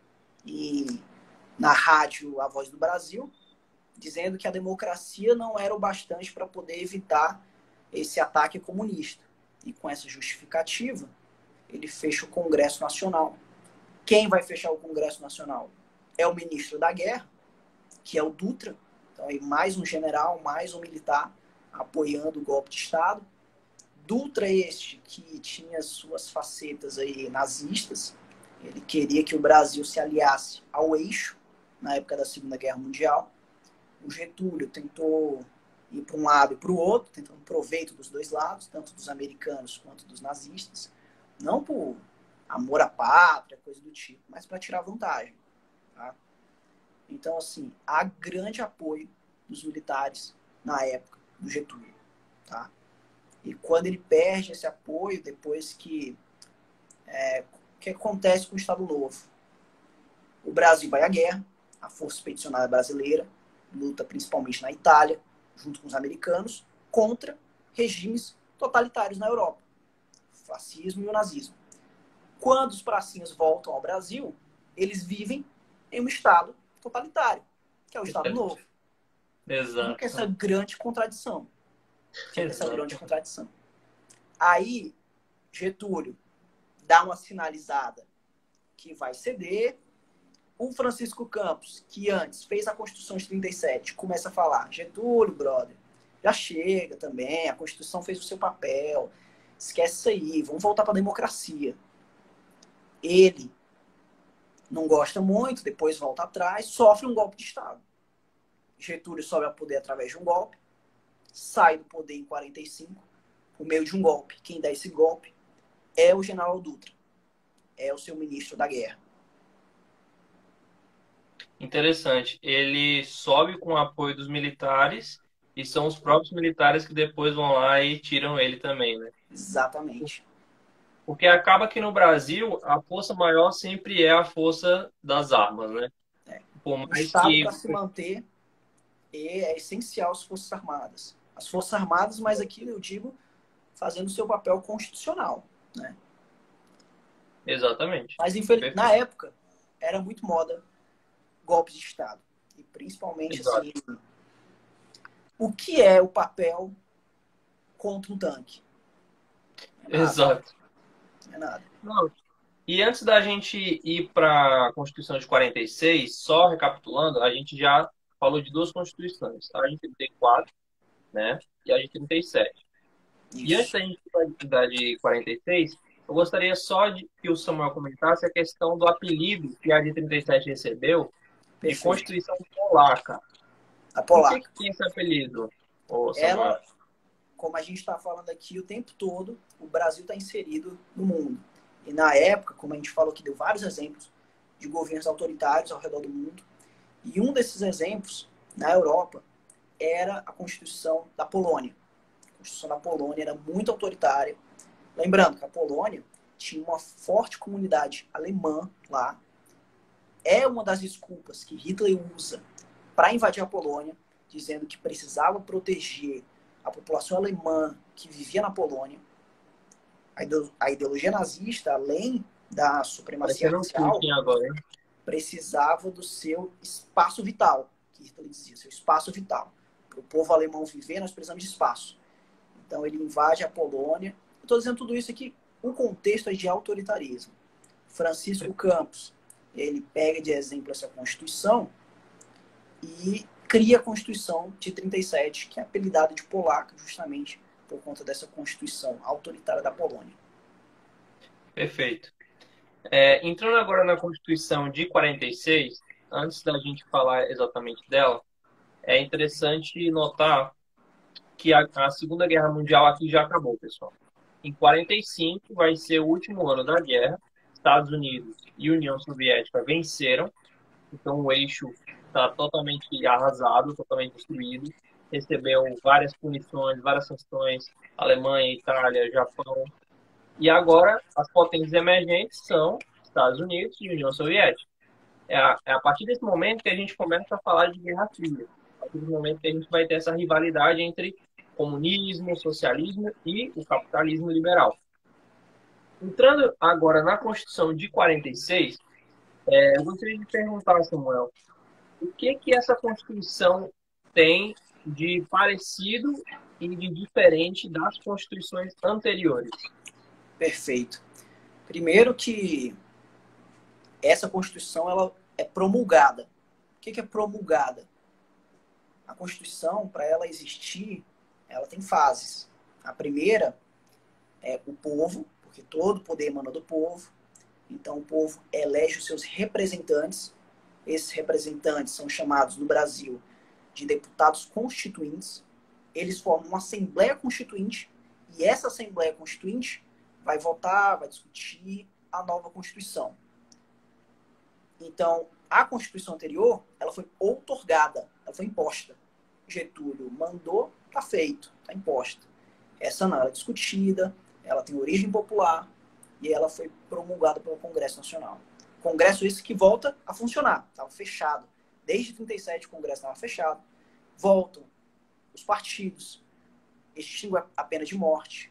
Speaker 1: na rádio A Voz do Brasil, dizendo que a democracia não era o bastante para poder evitar esse ataque comunista. E com essa justificativa, ele fecha o Congresso Nacional. Quem vai fechar o Congresso Nacional? É o ministro da Guerra, que é o Dutra. Então, aí mais um general, mais um militar apoiando o golpe de Estado. Dutra este que tinha suas facetas aí nazistas. Ele queria que o Brasil se aliasse ao eixo na época da Segunda Guerra Mundial. O Getúlio tentou ir para um lado e para o outro, tentando proveito dos dois lados, tanto dos americanos quanto dos nazistas. Não por amor à pátria, coisa do tipo, mas para tirar vantagem. Tá? Então, assim, há grande apoio dos militares na época do Getúlio. Tá? E quando ele perde esse apoio, depois que... o que acontece com o Estado Novo? O Brasil vai à guerra, a Força Expedicionária Brasileira luta principalmente na Itália, junto com os americanos, contra regimes totalitários na Europa. O fascismo e o nazismo. Quando os pracinhas voltam ao Brasil, eles vivem em um Estado totalitário, que é o Estado Novo.
Speaker 2: Exato.
Speaker 1: Fica essa grande contradição. Aí, Getúlio dá uma sinalizada que vai ceder. O Francisco Campos, que antes fez a Constituição de 37, começa a falar: Getúlio, brother, já chega também, a Constituição fez o seu papel, esquece isso aí, vamos voltar para a democracia. Ele não gosta muito, depois volta atrás, sofre um golpe de Estado. Getúlio sobe ao poder através de um golpe, sai do poder em 45, por meio de um golpe. Quem dá esse golpe é o general Dutra, é o seu ministro da guerra.
Speaker 2: Interessante. Ele sobe com o apoio dos militares e são os próprios militares que depois vão lá e tiram ele também, né?
Speaker 1: Exatamente.
Speaker 2: Porque acaba que no Brasil a força maior sempre é a força das armas, né? Por
Speaker 1: O
Speaker 2: mais
Speaker 1: Estado,
Speaker 2: que...
Speaker 1: para se manter, é essencial as Forças Armadas. As Forças Armadas, mas aqui eu digo, fazendo o seu papel constitucional, né?
Speaker 2: Exatamente.
Speaker 1: Mas, na época, era muito moda golpes de Estado. E principalmente, assim, o que é o papel contra um tanque? É nada.
Speaker 2: Exato.
Speaker 1: É nada.
Speaker 2: Não. E antes da gente ir para a Constituição de 46, só recapitulando, a gente já falou de duas constituições, tá? A de 34, né? E a de 37.
Speaker 1: Isso.
Speaker 2: E antes da gente ir da de 46, eu gostaria só de que o Samuel comentasse a questão do apelido que a de 37 recebeu de Constituição Polaca.
Speaker 1: A polaca.
Speaker 2: Por que tem esse apelido, Samuel?
Speaker 1: Ela, como a gente está falando aqui o tempo todo, o Brasil está inserido no mundo. E na época, como a gente falou aqui, deu vários exemplos de governos autoritários ao redor do mundo. E um desses exemplos, na Europa, era a Constituição da Polônia, Constituição da Polônia era muito autoritária. Lembrando que a Polônia tinha uma forte comunidade alemã lá. É uma das desculpas que Hitler usa para invadir a Polônia, dizendo que precisava proteger a população alemã que vivia na Polônia. A ideologia nazista, além da supremacia racial, precisava do seu espaço vital, que Hitler dizia, seu espaço vital. Para o povo alemão viver, nós precisamos de espaço. Então ele invade a Polônia. Eu estou dizendo tudo isso aqui, o contexto é de autoritarismo. Francisco Campos, ele pega de exemplo essa Constituição e cria a Constituição de 37, que é apelidada de polaca, justamente por conta dessa Constituição autoritária da Polônia.
Speaker 2: Perfeito. Entrando agora na Constituição de 46, antes da gente falar exatamente dela, é interessante notar que a Segunda Guerra Mundial aqui já acabou, pessoal. Em 45 vai ser o último ano da guerra. Estados Unidos e União Soviética venceram. Então o eixo está totalmente arrasado, totalmente destruído. Recebeu várias punições, várias sanções. Alemanha, Itália, Japão. E agora as potências emergentes são Estados Unidos e União Soviética. É a partir desse momento que a gente começa a falar de Guerra Fria. A partir do momento que a gente vai ter essa rivalidade entre comunismo, socialismo e o capitalismo liberal. Entrando agora na Constituição de 46, eu gostaria de perguntar, Samuel, o que essa Constituição tem de parecido e de diferente das constituições anteriores?
Speaker 1: Perfeito. Primeiro que essa Constituição ela é promulgada. O que é promulgada? A Constituição, para ela existir, ela tem fases. A primeira é o povo, porque todo poder emana do povo. Então, o povo elege os seus representantes. Esses representantes são chamados no Brasil de deputados constituintes. Eles formam uma Assembleia Constituinte e essa Assembleia Constituinte vai votar, vai discutir a nova Constituição. Então, a Constituição anterior, ela foi outorgada, ela foi imposta. Getúlio mandou, está feito, está imposta. Essa não, ela é discutida, ela tem origem popular e ela foi promulgada pelo Congresso Nacional. Congresso esse que volta a funcionar, estava fechado. Desde 37 o Congresso estava fechado. Voltam os partidos, extingue a pena de morte.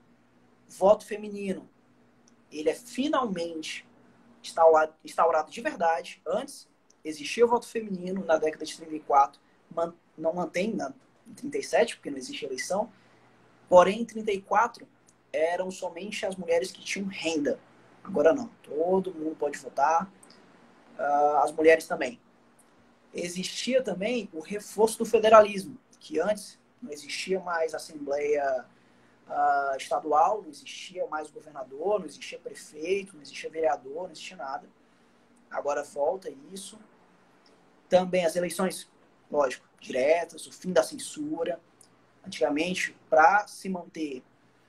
Speaker 1: Voto feminino, ele é finalmente instaurado de verdade. Antes existia o voto feminino na década de 34, não mantém em 37, porque não existe eleição. Porém, em 34, eram somente as mulheres que tinham renda. Agora não, todo mundo pode votar, as mulheres também. Existia também o reforço do federalismo, que antes não existia mais Assembleia estadual, não existia mais governador, não existia prefeito, não existia vereador, não existia nada. Agora volta isso. Também as eleições, lógico, diretas, o fim da censura. Antigamente, para se manter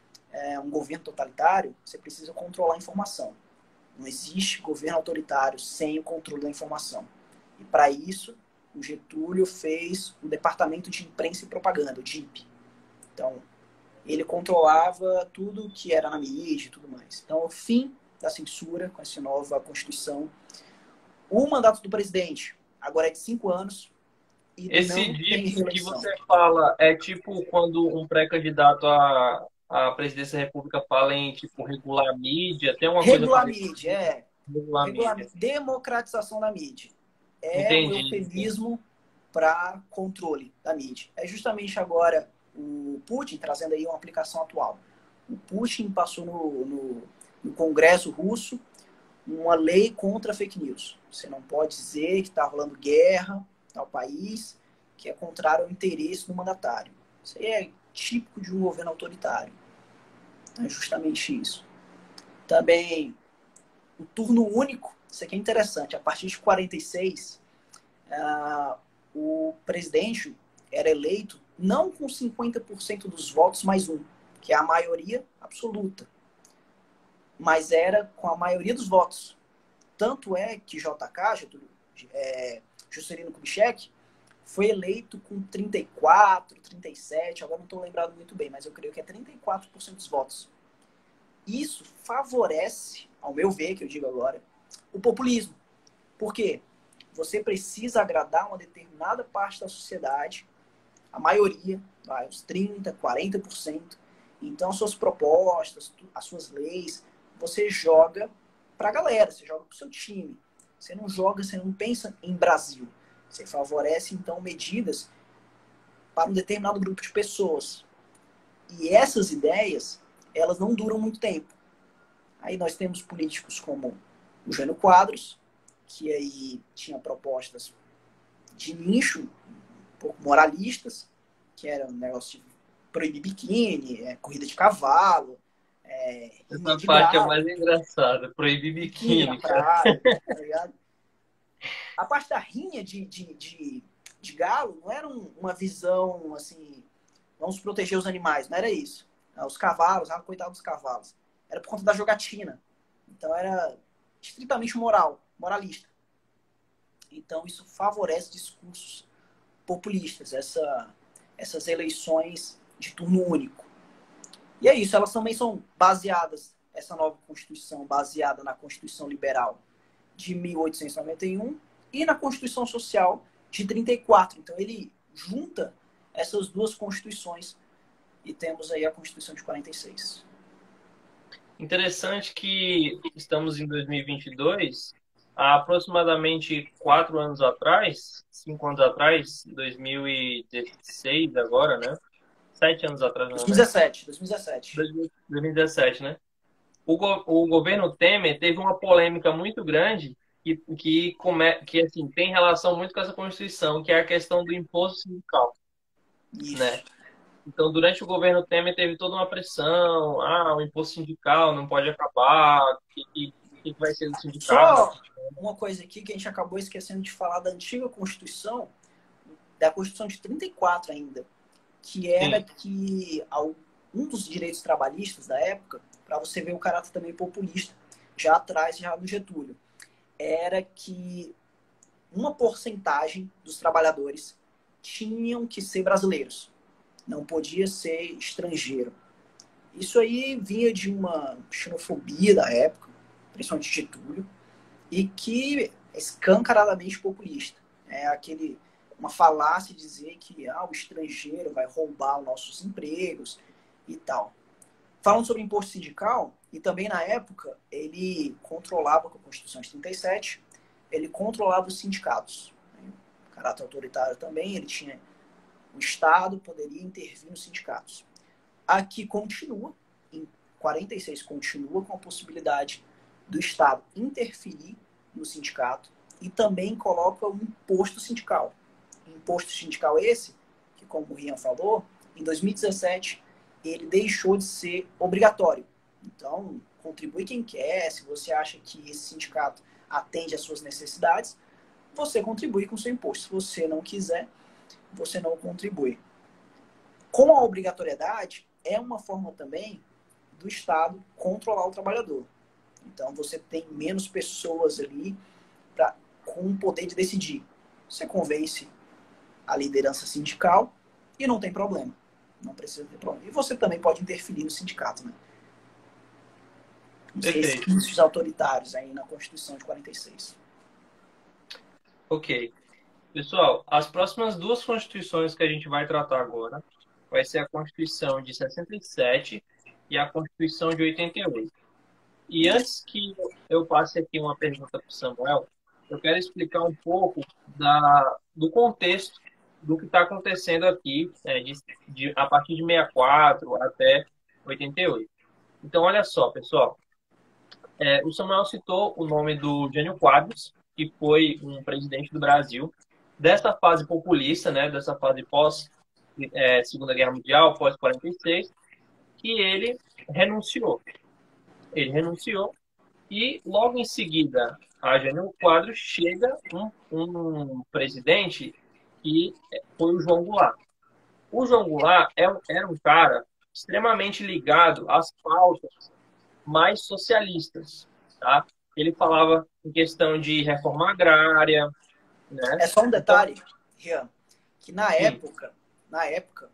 Speaker 1: um governo totalitário, você precisa controlar a informação. Não existe governo autoritário sem o controle da informação. E para isso, o Getúlio fez o Departamento de Imprensa e Propaganda, o DIP. Então, ele controlava tudo que era na mídia e tudo mais. Então, o fim da censura com essa nova Constituição. O mandato do presidente agora é de 5 anos. E
Speaker 2: esse DIP que você fala é tipo quando um pré-candidato à presidência da República fala em tipo regular a mídia, tem uma
Speaker 1: regular
Speaker 2: coisa
Speaker 1: mídia, regular mídia. Democratização da mídia.
Speaker 2: Entendi.
Speaker 1: Um eufemismo para controle da mídia. É justamente agora o Putin, trazendo aí uma aplicação atual. O Putin passou no Congresso russo uma lei contra fake news. Você não pode dizer que está rolando guerra tal país, que é contrário ao interesse do mandatário. Isso aí é típico de um governo autoritário. É justamente isso. Também o turno único, isso aqui é interessante. A partir de 46, o presidente era eleito não com 50% dos votos mais um, que é a maioria absoluta, mas era com a maioria dos votos. Tanto é que JK, Juscelino Kubitschek, foi eleito com 34, 37, agora não estou lembrado muito bem, mas eu creio que é 34% dos votos. Isso favorece, ao meu ver, que eu digo agora, o populismo. Por quê? Você precisa agradar uma determinada parte da sociedade, a maioria, vai, uns 30%, 40%. Então, as suas propostas, as suas leis, você joga para a galera, você joga para o seu time. Você não joga, você não pensa em Brasil. Você favorece, então, medidas para um determinado grupo de pessoas. E essas ideias, elas não duram muito tempo. Aí nós temos políticos como o Jânio Quadros, que aí tinha propostas de nicho, um pouco moralistas, que era um negócio de proibir biquíni, corrida de cavalo, rinha
Speaker 2: Essa
Speaker 1: de
Speaker 2: parte é
Speaker 1: galo,
Speaker 2: mais engraçada, proibir
Speaker 1: biquíni na
Speaker 2: biquíni, cara.
Speaker 1: praia, tá ligado? A parte da rinha de galo não era uma visão assim, vamos proteger os animais, não era isso. Os cavalos, coitado dos cavalos. Era por conta da jogatina. Então era estritamente moralista. Então isso favorece discursos populistas, essas eleições de turno único. E é isso, elas também são baseadas, essa nova Constituição, baseada na Constituição Liberal de 1891 e na Constituição Social de 34. Então ele junta essas duas constituições e temos aí a Constituição de 46.
Speaker 2: Interessante que estamos em 2022, há aproximadamente 4 anos atrás, 5 anos atrás, 2016 agora, né? 7 anos atrás, mais ou menos.
Speaker 1: 2017.
Speaker 2: 2017, né? O governo Temer teve uma polêmica muito grande que assim, tem relação muito com essa Constituição, que é a questão do imposto sindical, né?
Speaker 1: Isso.
Speaker 2: Então, durante o governo Temer teve toda uma pressão, o imposto sindical não pode acabar, o que vai ser do sindicato?
Speaker 1: Só uma coisa aqui que a gente acabou esquecendo de falar da antiga Constituição, da Constituição de 34 ainda, que era
Speaker 2: Sim,
Speaker 1: que um dos direitos trabalhistas da época, para você ver o caráter também populista, já atrás, já no Getúlio, era que uma porcentagem dos trabalhadores tinham que ser brasileiros, não podia ser estrangeiro. Isso aí vinha de uma xenofobia da época, principalmente de Getúlio, e que é escancaradamente populista. É uma falácia dizer que o estrangeiro vai roubar os nossos empregos e tal. Falando sobre imposto sindical, e também na época, ele controlava, com a Constituição de 37, ele controlava os sindicatos. Caráter autoritário também, ele tinha o Estado poderia intervir nos sindicatos. Aqui continua, em 46 continua com a possibilidade do Estado interferir no sindicato e também coloca um imposto sindical. Imposto sindical esse, que como o Rian falou, em 2017 ele deixou de ser obrigatório. Então, contribui quem quer, se você acha que esse sindicato atende às suas necessidades, você contribui com o seu imposto. Se você não quiser, você não contribui. Com a obrigatoriedade, é uma forma também do Estado controlar o trabalhador. Então, você tem menos pessoas ali com o poder de decidir. Você convence a liderança sindical e não tem problema. Não precisa ter problema. E você também pode interferir no sindicato, né? Os
Speaker 2: perfeito.
Speaker 1: resquícios autoritários aí na Constituição de 46.
Speaker 2: Ok. Pessoal, as próximas duas constituições que a gente vai tratar agora vai ser a Constituição de 67 e a Constituição de 88. E antes que eu passe aqui uma pergunta para o Samuel, eu quero explicar um pouco do contexto do que está acontecendo aqui, a partir de 64 até 88. Então, olha só, pessoal. O Samuel citou o nome do Jânio Quadros, que foi um presidente do Brasil, dessa fase populista, né, dessa fase pós Segunda Guerra Mundial, pós 46, que ele renunciou. Ele renunciou e logo em seguida a Jânio Quadros chega um presidente que foi o João Goulart. O João Goulart era um cara extremamente ligado às pautas mais socialistas, tá? Ele falava em questão de reforma agrária, né?
Speaker 1: É só um
Speaker 2: Então,
Speaker 1: detalhe, Rian. que
Speaker 2: Sim,
Speaker 1: na época,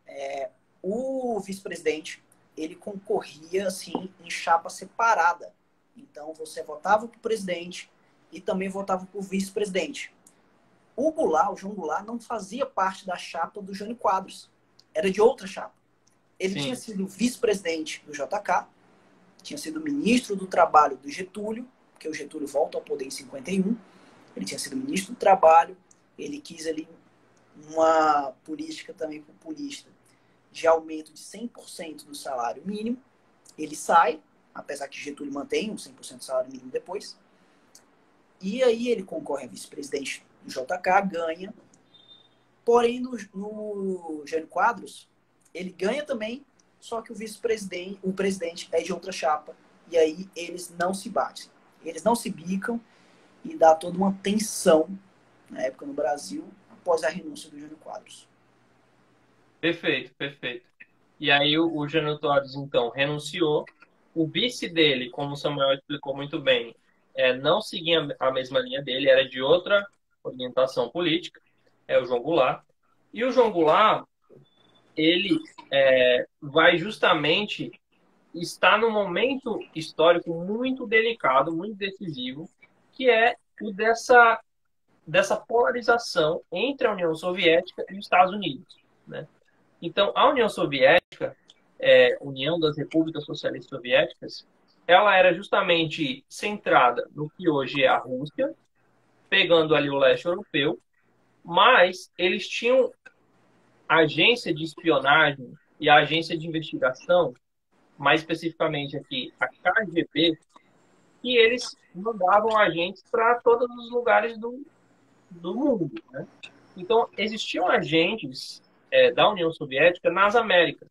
Speaker 1: o vice-presidente, ele concorria, assim, em chapa separada. Então, você votava para o presidente e também votava para o vice-presidente. O Goulart, o João Goulart, não fazia parte da chapa do Jânio Quadros. Era de outra chapa. Ele tinha
Speaker 2: sim.
Speaker 1: sido vice-presidente do JK, tinha sido ministro do Trabalho do Getúlio, porque o Getúlio volta ao poder em 51. Ele tinha sido ministro do Trabalho, ele quis ali uma política também populista de aumento de 100% do salário mínimo. Ele sai, apesar que Getúlio mantém um 100% do salário mínimo depois. E aí ele concorre a vice-presidente do JK, ganha. Porém, no Jânio Quadros, ele ganha também, só que o presidente é de outra chapa. E aí eles não se batem. Eles não se bicam e dá toda uma tensão, na época no Brasil, após a renúncia do Jânio Quadros.
Speaker 2: Perfeito, perfeito. E aí o Jânio Torres, então, renunciou. O vice dele, como o Samuel explicou muito bem, não seguia a mesma linha dele, era de outra orientação política, é o João Goulart. E o João Goulart, ele vai justamente estar num momento histórico muito delicado, muito decisivo, que é o dessa polarização entre a União Soviética e os Estados Unidos, né? Então, a União Soviética, União das Repúblicas Socialistas Soviéticas, ela era justamente centrada no que hoje é a Rússia, pegando ali o leste europeu, mas eles tinham a agência de espionagem e a agência de investigação, mais especificamente aqui a KGB, que eles mandavam agentes para todos os lugares do mundo, né? Então, existiam agentes da União Soviética nas Américas.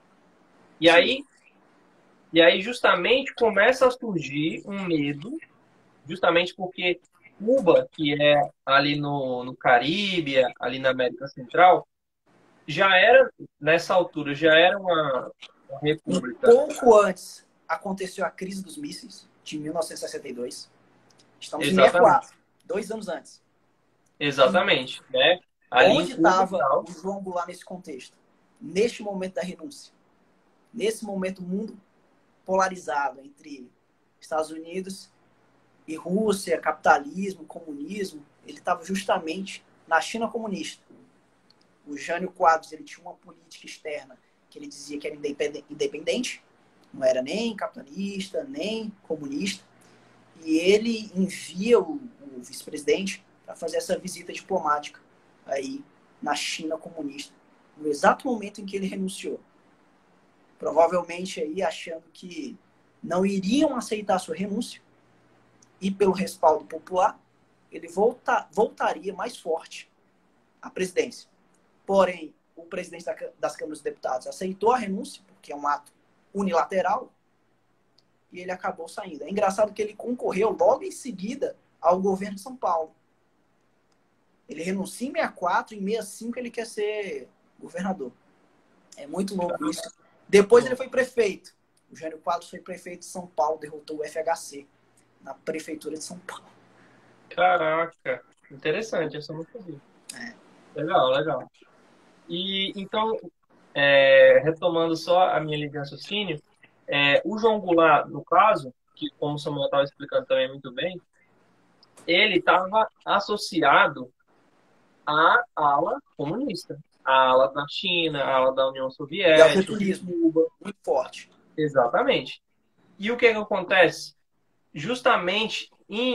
Speaker 2: E
Speaker 1: Sim.
Speaker 2: aí, e aí justamente começa a surgir um medo, justamente porque Cuba, que é ali no Caribe, ali na América Central, já era, nessa altura, já era uma
Speaker 1: Um
Speaker 2: república.
Speaker 1: pouco antes aconteceu a crise dos mísseis, de 1962. Estamos em
Speaker 2: Exatamente,
Speaker 1: 64, 2 anos antes. E
Speaker 2: exatamente, né? Ali em
Speaker 1: onde
Speaker 2: Cuba e
Speaker 1: estava
Speaker 2: tal.
Speaker 1: o João Goulart nesse contexto? Neste momento da renúncia. Nesse momento, o mundo polarizado entre Estados Unidos e Rússia, capitalismo, comunismo, ele estava justamente na China comunista. O Jânio Quadros, ele tinha uma política externa que ele dizia que era independente, não era nem capitalista, nem comunista, e ele envia o vice-presidente para fazer essa visita diplomática aí na China comunista, no exato momento em que ele renunciou. Provavelmente aí achando que não iriam aceitar a sua renúncia, e pelo respaldo popular, ele voltaria mais forte à presidência. Porém, o presidente das câmaras dos deputados aceitou a renúncia, porque é um ato unilateral, e ele acabou saindo. É engraçado que ele concorreu logo em seguida ao governo de São Paulo. Ele renuncia em 64, em 65 ele quer ser governador. É muito louco isso. Depois ele foi prefeito. O Jânio Quadros foi prefeito de São Paulo, derrotou o FHC na prefeitura de São Paulo.
Speaker 2: Caraca, interessante, essa eu não sabia. Legal, legal. E então, retomando só a minha linha de raciocínio, o João Goulart, no caso, que como o Samuel estava explicando também muito bem, ele estava associado à ala comunista, à ala da China, à ala da União
Speaker 1: E ao
Speaker 2: Soviética, de
Speaker 1: getulismo,
Speaker 2: Cuba.
Speaker 1: muito forte.
Speaker 2: Exatamente. E o que que acontece? Justamente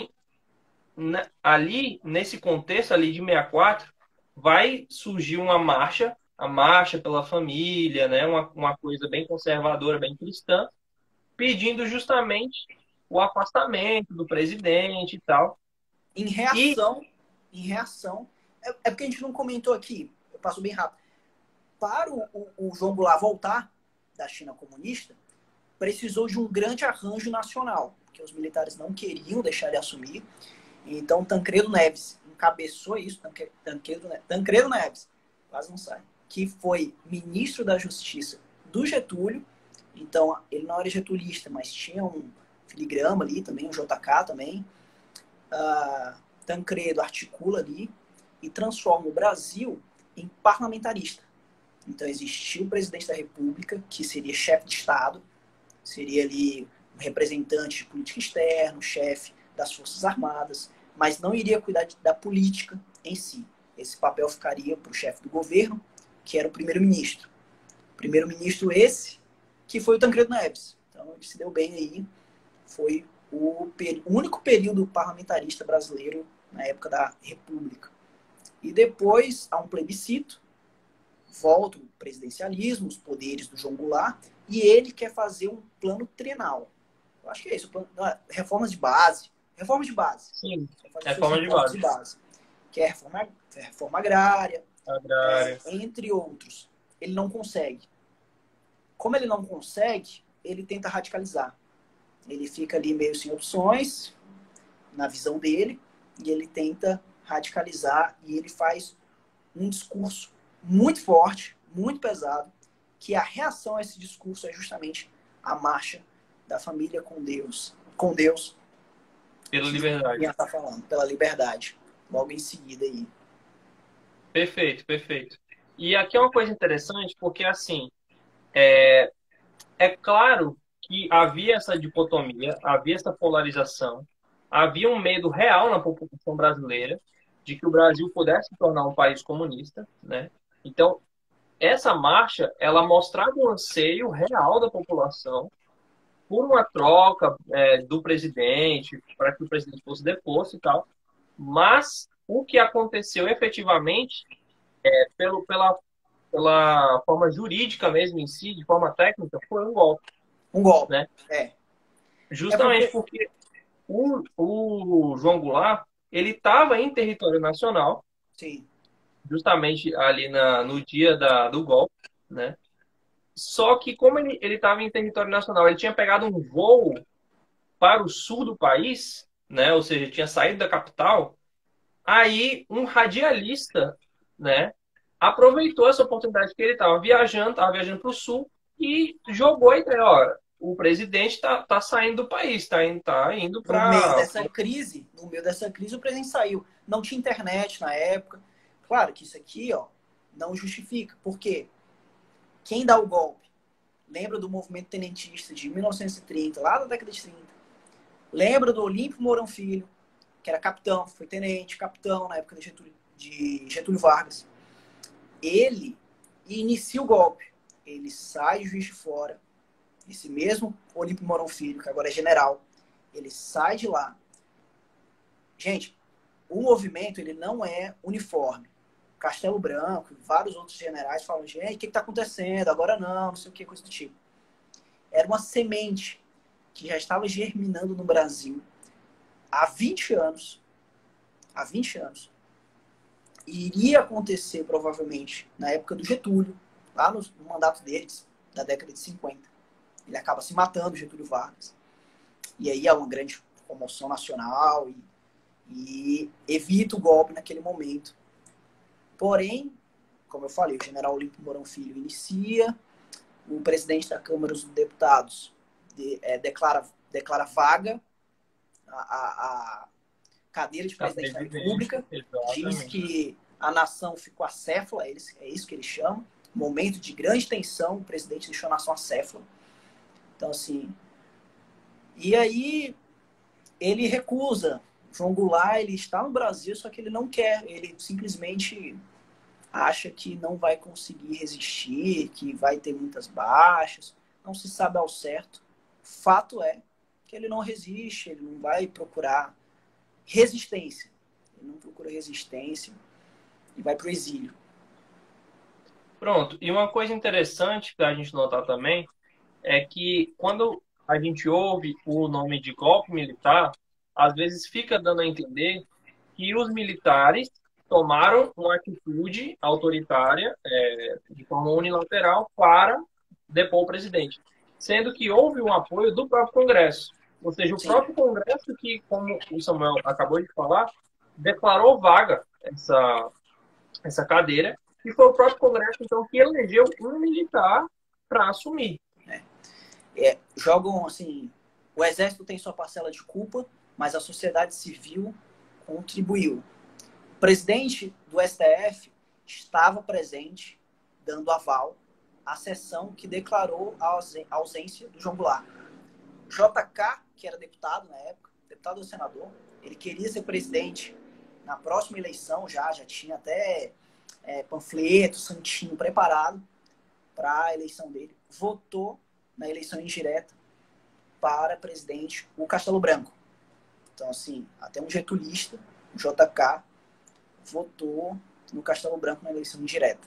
Speaker 2: ali, nesse contexto ali de 64, vai surgir uma marcha, a marcha pela família, né? Uma coisa bem conservadora, bem cristã, pedindo justamente o afastamento do presidente e tal.
Speaker 1: Em
Speaker 2: E,
Speaker 1: reação, em reação, é porque a gente não comentou aqui, eu passo bem rápido. Para o João Goulart voltar da China comunista, precisou de um grande arranjo nacional, porque os militares não queriam deixar ele assumir. Então, Tancredo Neves encabeçou isso, Tancredo Neves, quase não sai, que foi ministro da Justiça do Getúlio. Então, ele não era getulista, mas tinha um filigrama ali também, um JK também. Tancredo articula ali e transforma o Brasil em parlamentarista. Então, existia o presidente da República, que seria chefe de Estado, seria ali um representante de política externa, chefe das Forças Armadas, mas não iria cuidar da política em si. Esse papel ficaria para o chefe do governo, que era o primeiro-ministro. Primeiro-ministro esse, que foi o Tancredo Neves. Então, ele se deu bem aí. Foi o único período parlamentarista brasileiro na época da República. E depois há um plebiscito, volta o presidencialismo, os poderes do João Goulart, e ele quer fazer um plano trienal. Eu acho que é isso, reformas de base. Reforma de base.
Speaker 2: Sim,
Speaker 1: reforma de base. Que é reforma agrária, entre outros. Ele não consegue. Como ele não consegue, ele tenta radicalizar. Ele fica ali meio sem opções, na visão dele, e ele tenta radicalizar, e ele faz um discurso muito forte, muito pesado, que a reação a esse discurso é justamente a marcha da família com Deus.
Speaker 2: Pela liberdade.
Speaker 1: Está falando, pela liberdade. Logo em seguida aí.
Speaker 2: Perfeito, perfeito. E aqui é uma coisa interessante, porque assim, é claro que havia essa dicotomia, havia essa polarização, havia um medo real na população brasileira de que o Brasil pudesse se tornar um país comunista, né? Então, essa marcha, ela mostrava um anseio real da população por uma troca do presidente, para que o presidente fosse deposto e tal, mas o que aconteceu efetivamente, pela forma jurídica mesmo em si, de forma técnica, foi um golpe.
Speaker 1: Um golpe,
Speaker 2: né? Justamente porque o João Goulart, ele estava em território nacional,
Speaker 1: sim,
Speaker 2: justamente ali no dia do golpe, né? Só que como ele estava em território nacional, ele tinha pegado um voo para o sul do país, né? Ou seja, tinha saído da capital. Aí um radialista, né, aproveitou essa oportunidade que ele estava viajando para o sul e jogou a ideia, ó, o presidente tá saindo do país, tá indo para...
Speaker 1: No meio dessa crise, o presidente saiu. Não tinha internet na época. Claro que isso aqui, ó, não justifica. Por quê? Quem dá o golpe? Lembra do movimento tenentista de 1930, lá da década de 30. Lembra do Olímpio Mourão Filho, que era capitão, foi tenente, capitão na época de Getúlio Vargas. Ele inicia o golpe. Ele sai de Juiz de Fora. Esse mesmo Olímpio Mourão Filho, que agora é general, ele sai de lá. Gente, o movimento ele não é uniforme. Castelo Branco e vários outros generais falam, gente, o que está acontecendo? Agora não sei o que, coisa do tipo. Era uma semente que já estava germinando no Brasil há 20 anos. Há 20 anos. E iria acontecer, provavelmente, na época do Getúlio, lá no mandato deles, da década de 50. Ele acaba se matando, Getúlio Vargas. E aí há uma grande comoção nacional e evita o golpe naquele momento. Porém, como eu falei, o general Olímpio Mourão Filho inicia, o presidente da Câmara dos Deputados declara vaga a cadeira de presidente da República, diz que a nação ficou acéfala, é isso que ele chama, momento de grande tensão, o presidente deixou a nação acéfala. Então, assim, e aí ele recusa. João Goulart, ele está no Brasil, só que ele não quer. Ele simplesmente acha que não vai conseguir resistir, que vai ter muitas baixas. Não se sabe ao certo. Fato é que ele não resiste, ele não vai procurar resistência. Ele não procura resistência e vai para o exílio.
Speaker 2: Pronto. E uma coisa interessante para a gente notar também é que quando a gente ouve o nome de golpe militar, às vezes fica dando a entender que os militares tomaram uma atitude autoritária de forma unilateral para depor o presidente, sendo que houve um apoio do próprio Congresso. Ou seja, o próprio Congresso que, como o Samuel acabou de falar, declarou vaga essa cadeira, e foi o próprio Congresso, então, que elegeu um militar para assumir.
Speaker 1: Jogam, assim, o Exército tem sua parcela de culpa, mas a sociedade civil contribuiu. O presidente do STF, estava presente, dando aval à sessão que declarou a ausência do João Goulart. JK, que era deputado na época, deputado ou senador, ele queria ser presidente na próxima eleição, já tinha até panfleto, santinho preparado para a eleição dele. Votou na eleição indireta para presidente o Castelo Branco. Então, assim, até um getulista, o JK, votou no Castelo Branco na eleição indireta.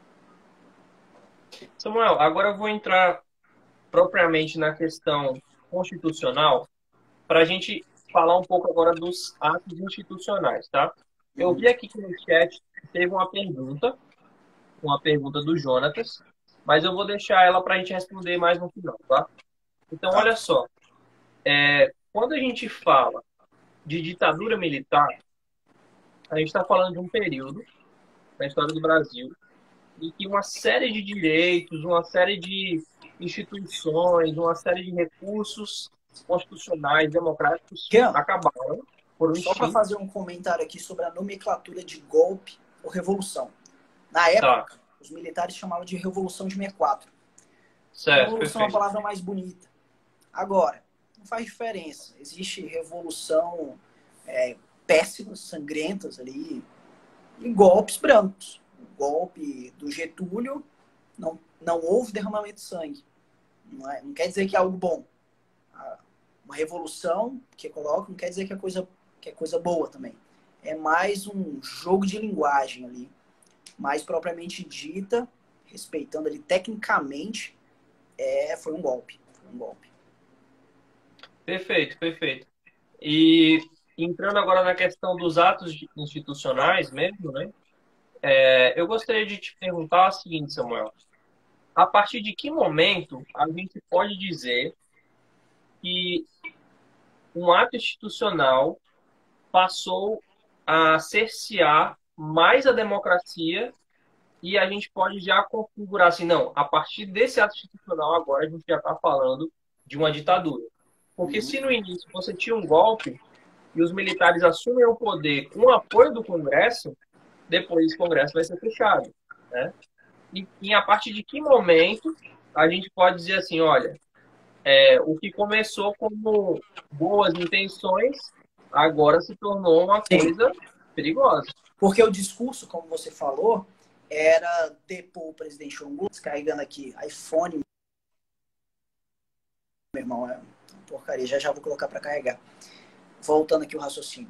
Speaker 2: Samuel, agora eu vou entrar propriamente na questão constitucional para a gente falar um pouco agora dos atos institucionais, tá? Eu vi aqui que no chat teve uma pergunta do Jonatas, mas eu vou deixar ela para a gente responder mais no final, tá? Então, olha só. Quando a gente fala de ditadura militar, a gente está falando de um período na história do Brasil em que uma série de direitos, uma série de instituições, uma série de recursos constitucionais, democráticos acabaram por um
Speaker 1: Só para fazer um comentário aqui sobre a nomenclatura de golpe ou revolução. Na época, os militares chamavam de Revolução de 64.
Speaker 2: Certo,
Speaker 1: revolução é uma palavra mais bonita. Agora, não faz diferença. Existe revolução péssimas, sangrentas ali, e golpes brancos. O golpe do Getúlio, não houve derramamento de sangue. Não quer dizer que é algo bom. Uma revolução que coloca não quer dizer que é coisa boa também. É mais um jogo de linguagem ali, mais propriamente dita, respeitando ali tecnicamente, foi um golpe.
Speaker 2: Perfeito, perfeito. E entrando agora na questão dos atos institucionais mesmo, né? Eu gostaria de te perguntar o seguinte, Samuel. A partir de que momento a gente pode dizer que um ato institucional passou a cercear mais a democracia e a gente pode já configurar assim, não, a partir desse ato institucional agora a gente já está falando de uma ditadura. Porque se no início você tinha um golpe e os militares assumem o poder com o apoio do Congresso, depois esse Congresso vai ser fechado, né? E a partir de que momento a gente pode dizer assim, olha, o que começou como boas intenções agora se tornou uma coisa perigosa.
Speaker 1: Porque o discurso, como você falou, era depor o presidente João Goulart, carregando aqui iPhone, meu irmão, é uma porcaria, já vou colocar para carregar. Voltando aqui o raciocínio.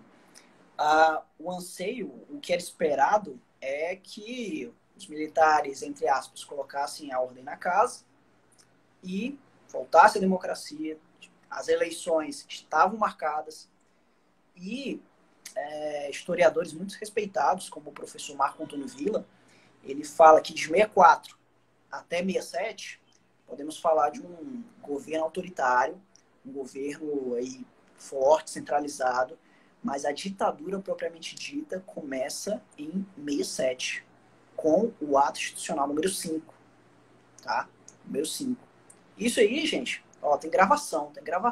Speaker 1: O anseio, o que era esperado é que os militares, entre aspas, colocassem a ordem na casa e voltasse a democracia, as eleições estavam marcadas e historiadores muito respeitados, como o professor Marco Antônio Villa, ele fala que de 64 até 67, podemos falar de um governo autoritário, um governo aí forte, centralizado, mas a ditadura propriamente dita começa em 67, com o ato institucional número 5, tá? Número 5. Isso aí, gente, tem gravação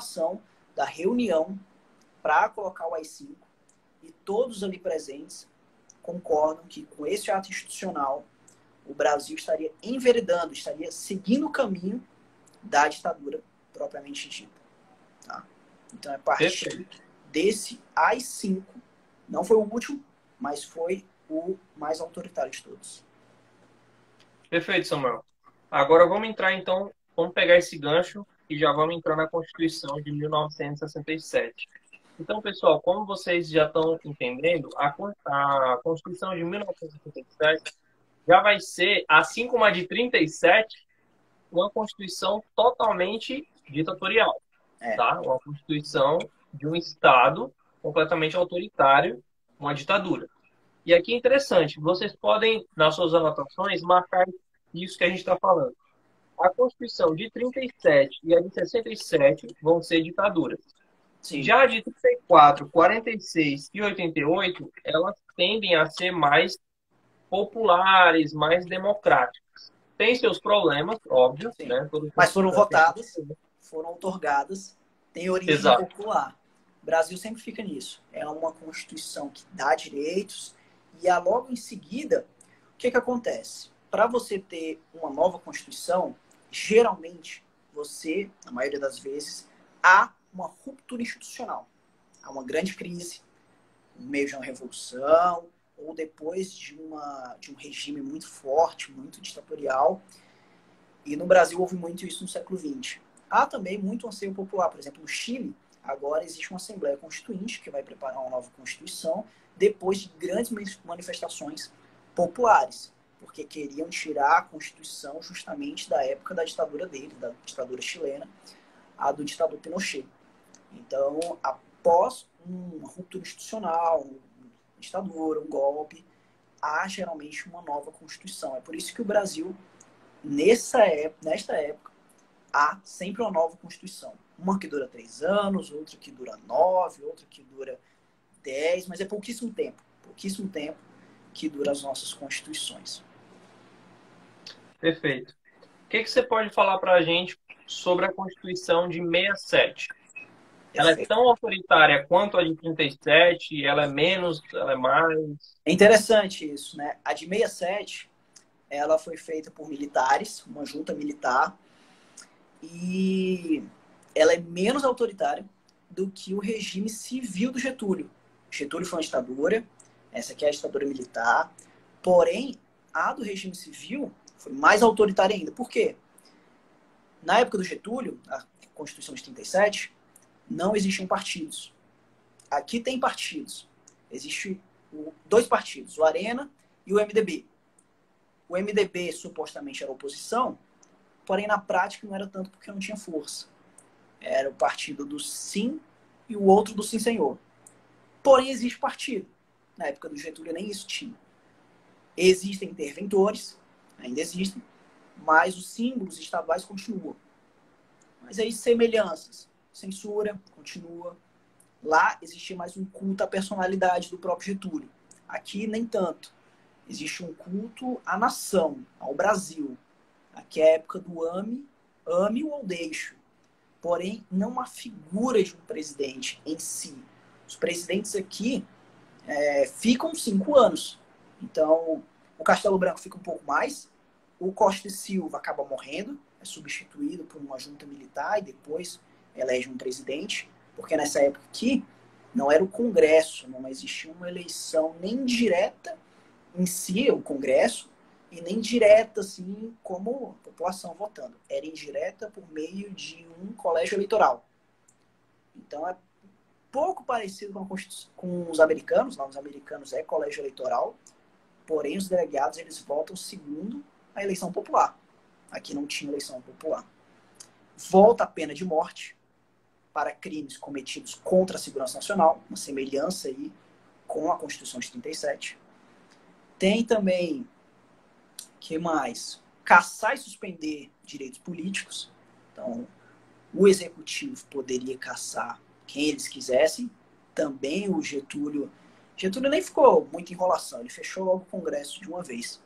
Speaker 1: da reunião para colocar o AI-5 e todos ali presentes concordam que com esse ato institucional o Brasil estaria enveredando, estaria seguindo o caminho da ditadura propriamente dita. Tá? Então, a partir desse AI-5, não foi o último, mas foi o mais autoritário de todos.
Speaker 2: Perfeito, Samuel. Agora vamos entrar, então, vamos pegar esse gancho e já vamos entrar na Constituição de 1967. Então, pessoal, como vocês já estão entendendo, a Constituição de 1967 já vai ser, assim como a de 37, uma Constituição totalmente ditatorial. Tá? Uma Constituição de um Estado completamente autoritário, uma ditadura. E aqui é interessante, vocês podem, nas suas anotações, marcar isso que a gente está falando. A Constituição de 37 e a de 67 vão ser ditaduras. Sim. Já a de 34, 46 e 88, elas tendem a ser mais populares, mais democráticas. Tem seus problemas, óbvio, né?
Speaker 1: Mas foram votadas, foram outorgadas, tem origem popular. O Brasil sempre fica nisso. É uma Constituição que dá direitos e logo em seguida, o que acontece? Para você ter uma nova Constituição, geralmente, na maioria das vezes, há uma ruptura institucional. Há uma grande crise, no meio de uma revolução, ou depois de um regime muito forte, muito ditatorial. E no Brasil houve muito isso no século XX. Há também muito anseio popular. Por exemplo, no Chile, agora existe uma Assembleia Constituinte que vai preparar uma nova Constituição depois de grandes manifestações populares, porque queriam tirar a Constituição justamente da época da ditadura dele, da ditadura chilena, a do ditador Pinochet. Então, após uma ruptura institucional, uma ditadura, um golpe, há geralmente uma nova Constituição. É por isso que o Brasil, nesta época, há sempre uma nova Constituição. Uma que dura 3 anos, outra que dura 9, outra que dura 10, mas é pouquíssimo tempo que dura as nossas Constituições.
Speaker 2: Perfeito. O que você pode falar para a gente sobre a Constituição de 67? Ela é
Speaker 1: Perfeito.
Speaker 2: tão autoritária quanto a de 37? Ela é menos? Ela é mais?
Speaker 1: É interessante isso, né? A de 67, ela foi feita por militares, uma junta militar, e ela é menos autoritária do que o regime civil do Getúlio. Getúlio foi uma ditadura, essa aqui é a ditadura militar, porém, a do regime civil foi mais autoritária ainda. Por quê? Na época do Getúlio, a Constituição de 37, não existiam partidos. Aqui tem partidos. Existem 2 partidos, o Arena e o MDB. O MDB supostamente era oposição, porém na prática não era tanto porque não tinha força. Era o partido do sim e o outro do sim senhor. Porém existe partido. Na época do Getúlio nem isso tinha. Existem interventores, ainda existem, mas os símbolos estaduais continuam. Mas aí semelhanças, censura continua. Lá existia mais um culto à personalidade do próprio Getúlio. Aqui nem tanto. Existe um culto à nação, ao Brasil. Aqui é a época do ame ou deixe. Porém, não há figura de um presidente em si. Os presidentes aqui ficam 5 anos. Então, o Castelo Branco fica um pouco mais. O Costa e Silva acaba morrendo, é substituído por uma junta militar e depois elege um presidente. Porque nessa época aqui, não era o Congresso, não existia uma eleição nem direta em si, o Congresso, e nem direta, assim, como a população votando. Era indireta por meio de um colégio eleitoral. Então, é pouco parecido com os americanos. Lá nos americanos é colégio eleitoral, porém os delegados eles votam segundo a eleição popular. Aqui não tinha eleição popular. Volta a pena de morte para crimes cometidos contra a segurança nacional, uma semelhança aí com a Constituição de 37. Tem também, que mais? Caçar e suspender direitos políticos. Então, o executivo poderia caçar quem eles quisessem. Também o Getúlio nem ficou muita enrolação, ele fechou logo o Congresso de uma vez.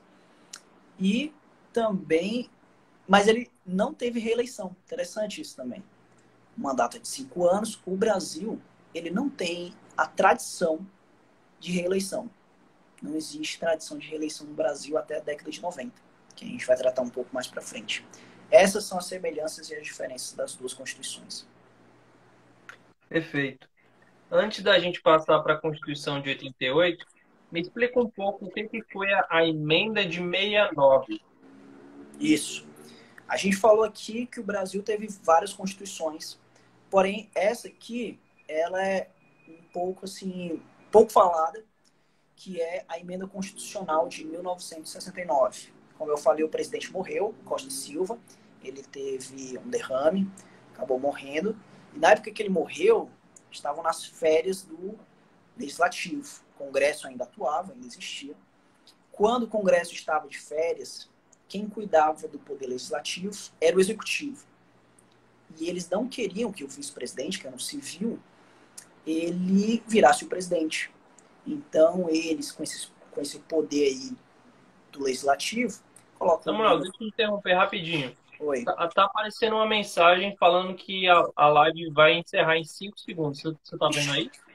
Speaker 1: E também, mas ele não teve reeleição. Interessante isso também. Um mandato de 5 anos. O Brasil, ele não tem a tradição de reeleição. Não existe tradição de reeleição no Brasil até a década de 90, que a gente vai tratar um pouco mais para frente. Essas são as semelhanças e as diferenças das duas constituições.
Speaker 2: Perfeito. Antes da gente passar para a Constituição de 88, me explica um pouco o que foi a emenda de 69.
Speaker 1: Isso. A gente falou aqui que o Brasil teve várias constituições, porém essa aqui, ela é um pouco assim, pouco falada, que é a emenda constitucional de 1969. Como eu falei, o presidente morreu, Costa e Silva, ele teve um derrame, acabou morrendo, e na época que ele morreu, estavam nas férias do Legislativo. O Congresso ainda atuava, ainda existia. Quando o Congresso estava de férias, quem cuidava do poder legislativo era o Executivo. E eles não queriam que o vice-presidente, que era um civil, ele virasse o presidente. Então, eles, com esse poder aí do legislativo, colocam...
Speaker 2: Samuel, deixa eu interromper rapidinho.
Speaker 1: Oi.
Speaker 2: Tá aparecendo uma mensagem falando que a live vai encerrar em 5 segundos. Você tá vendo aí?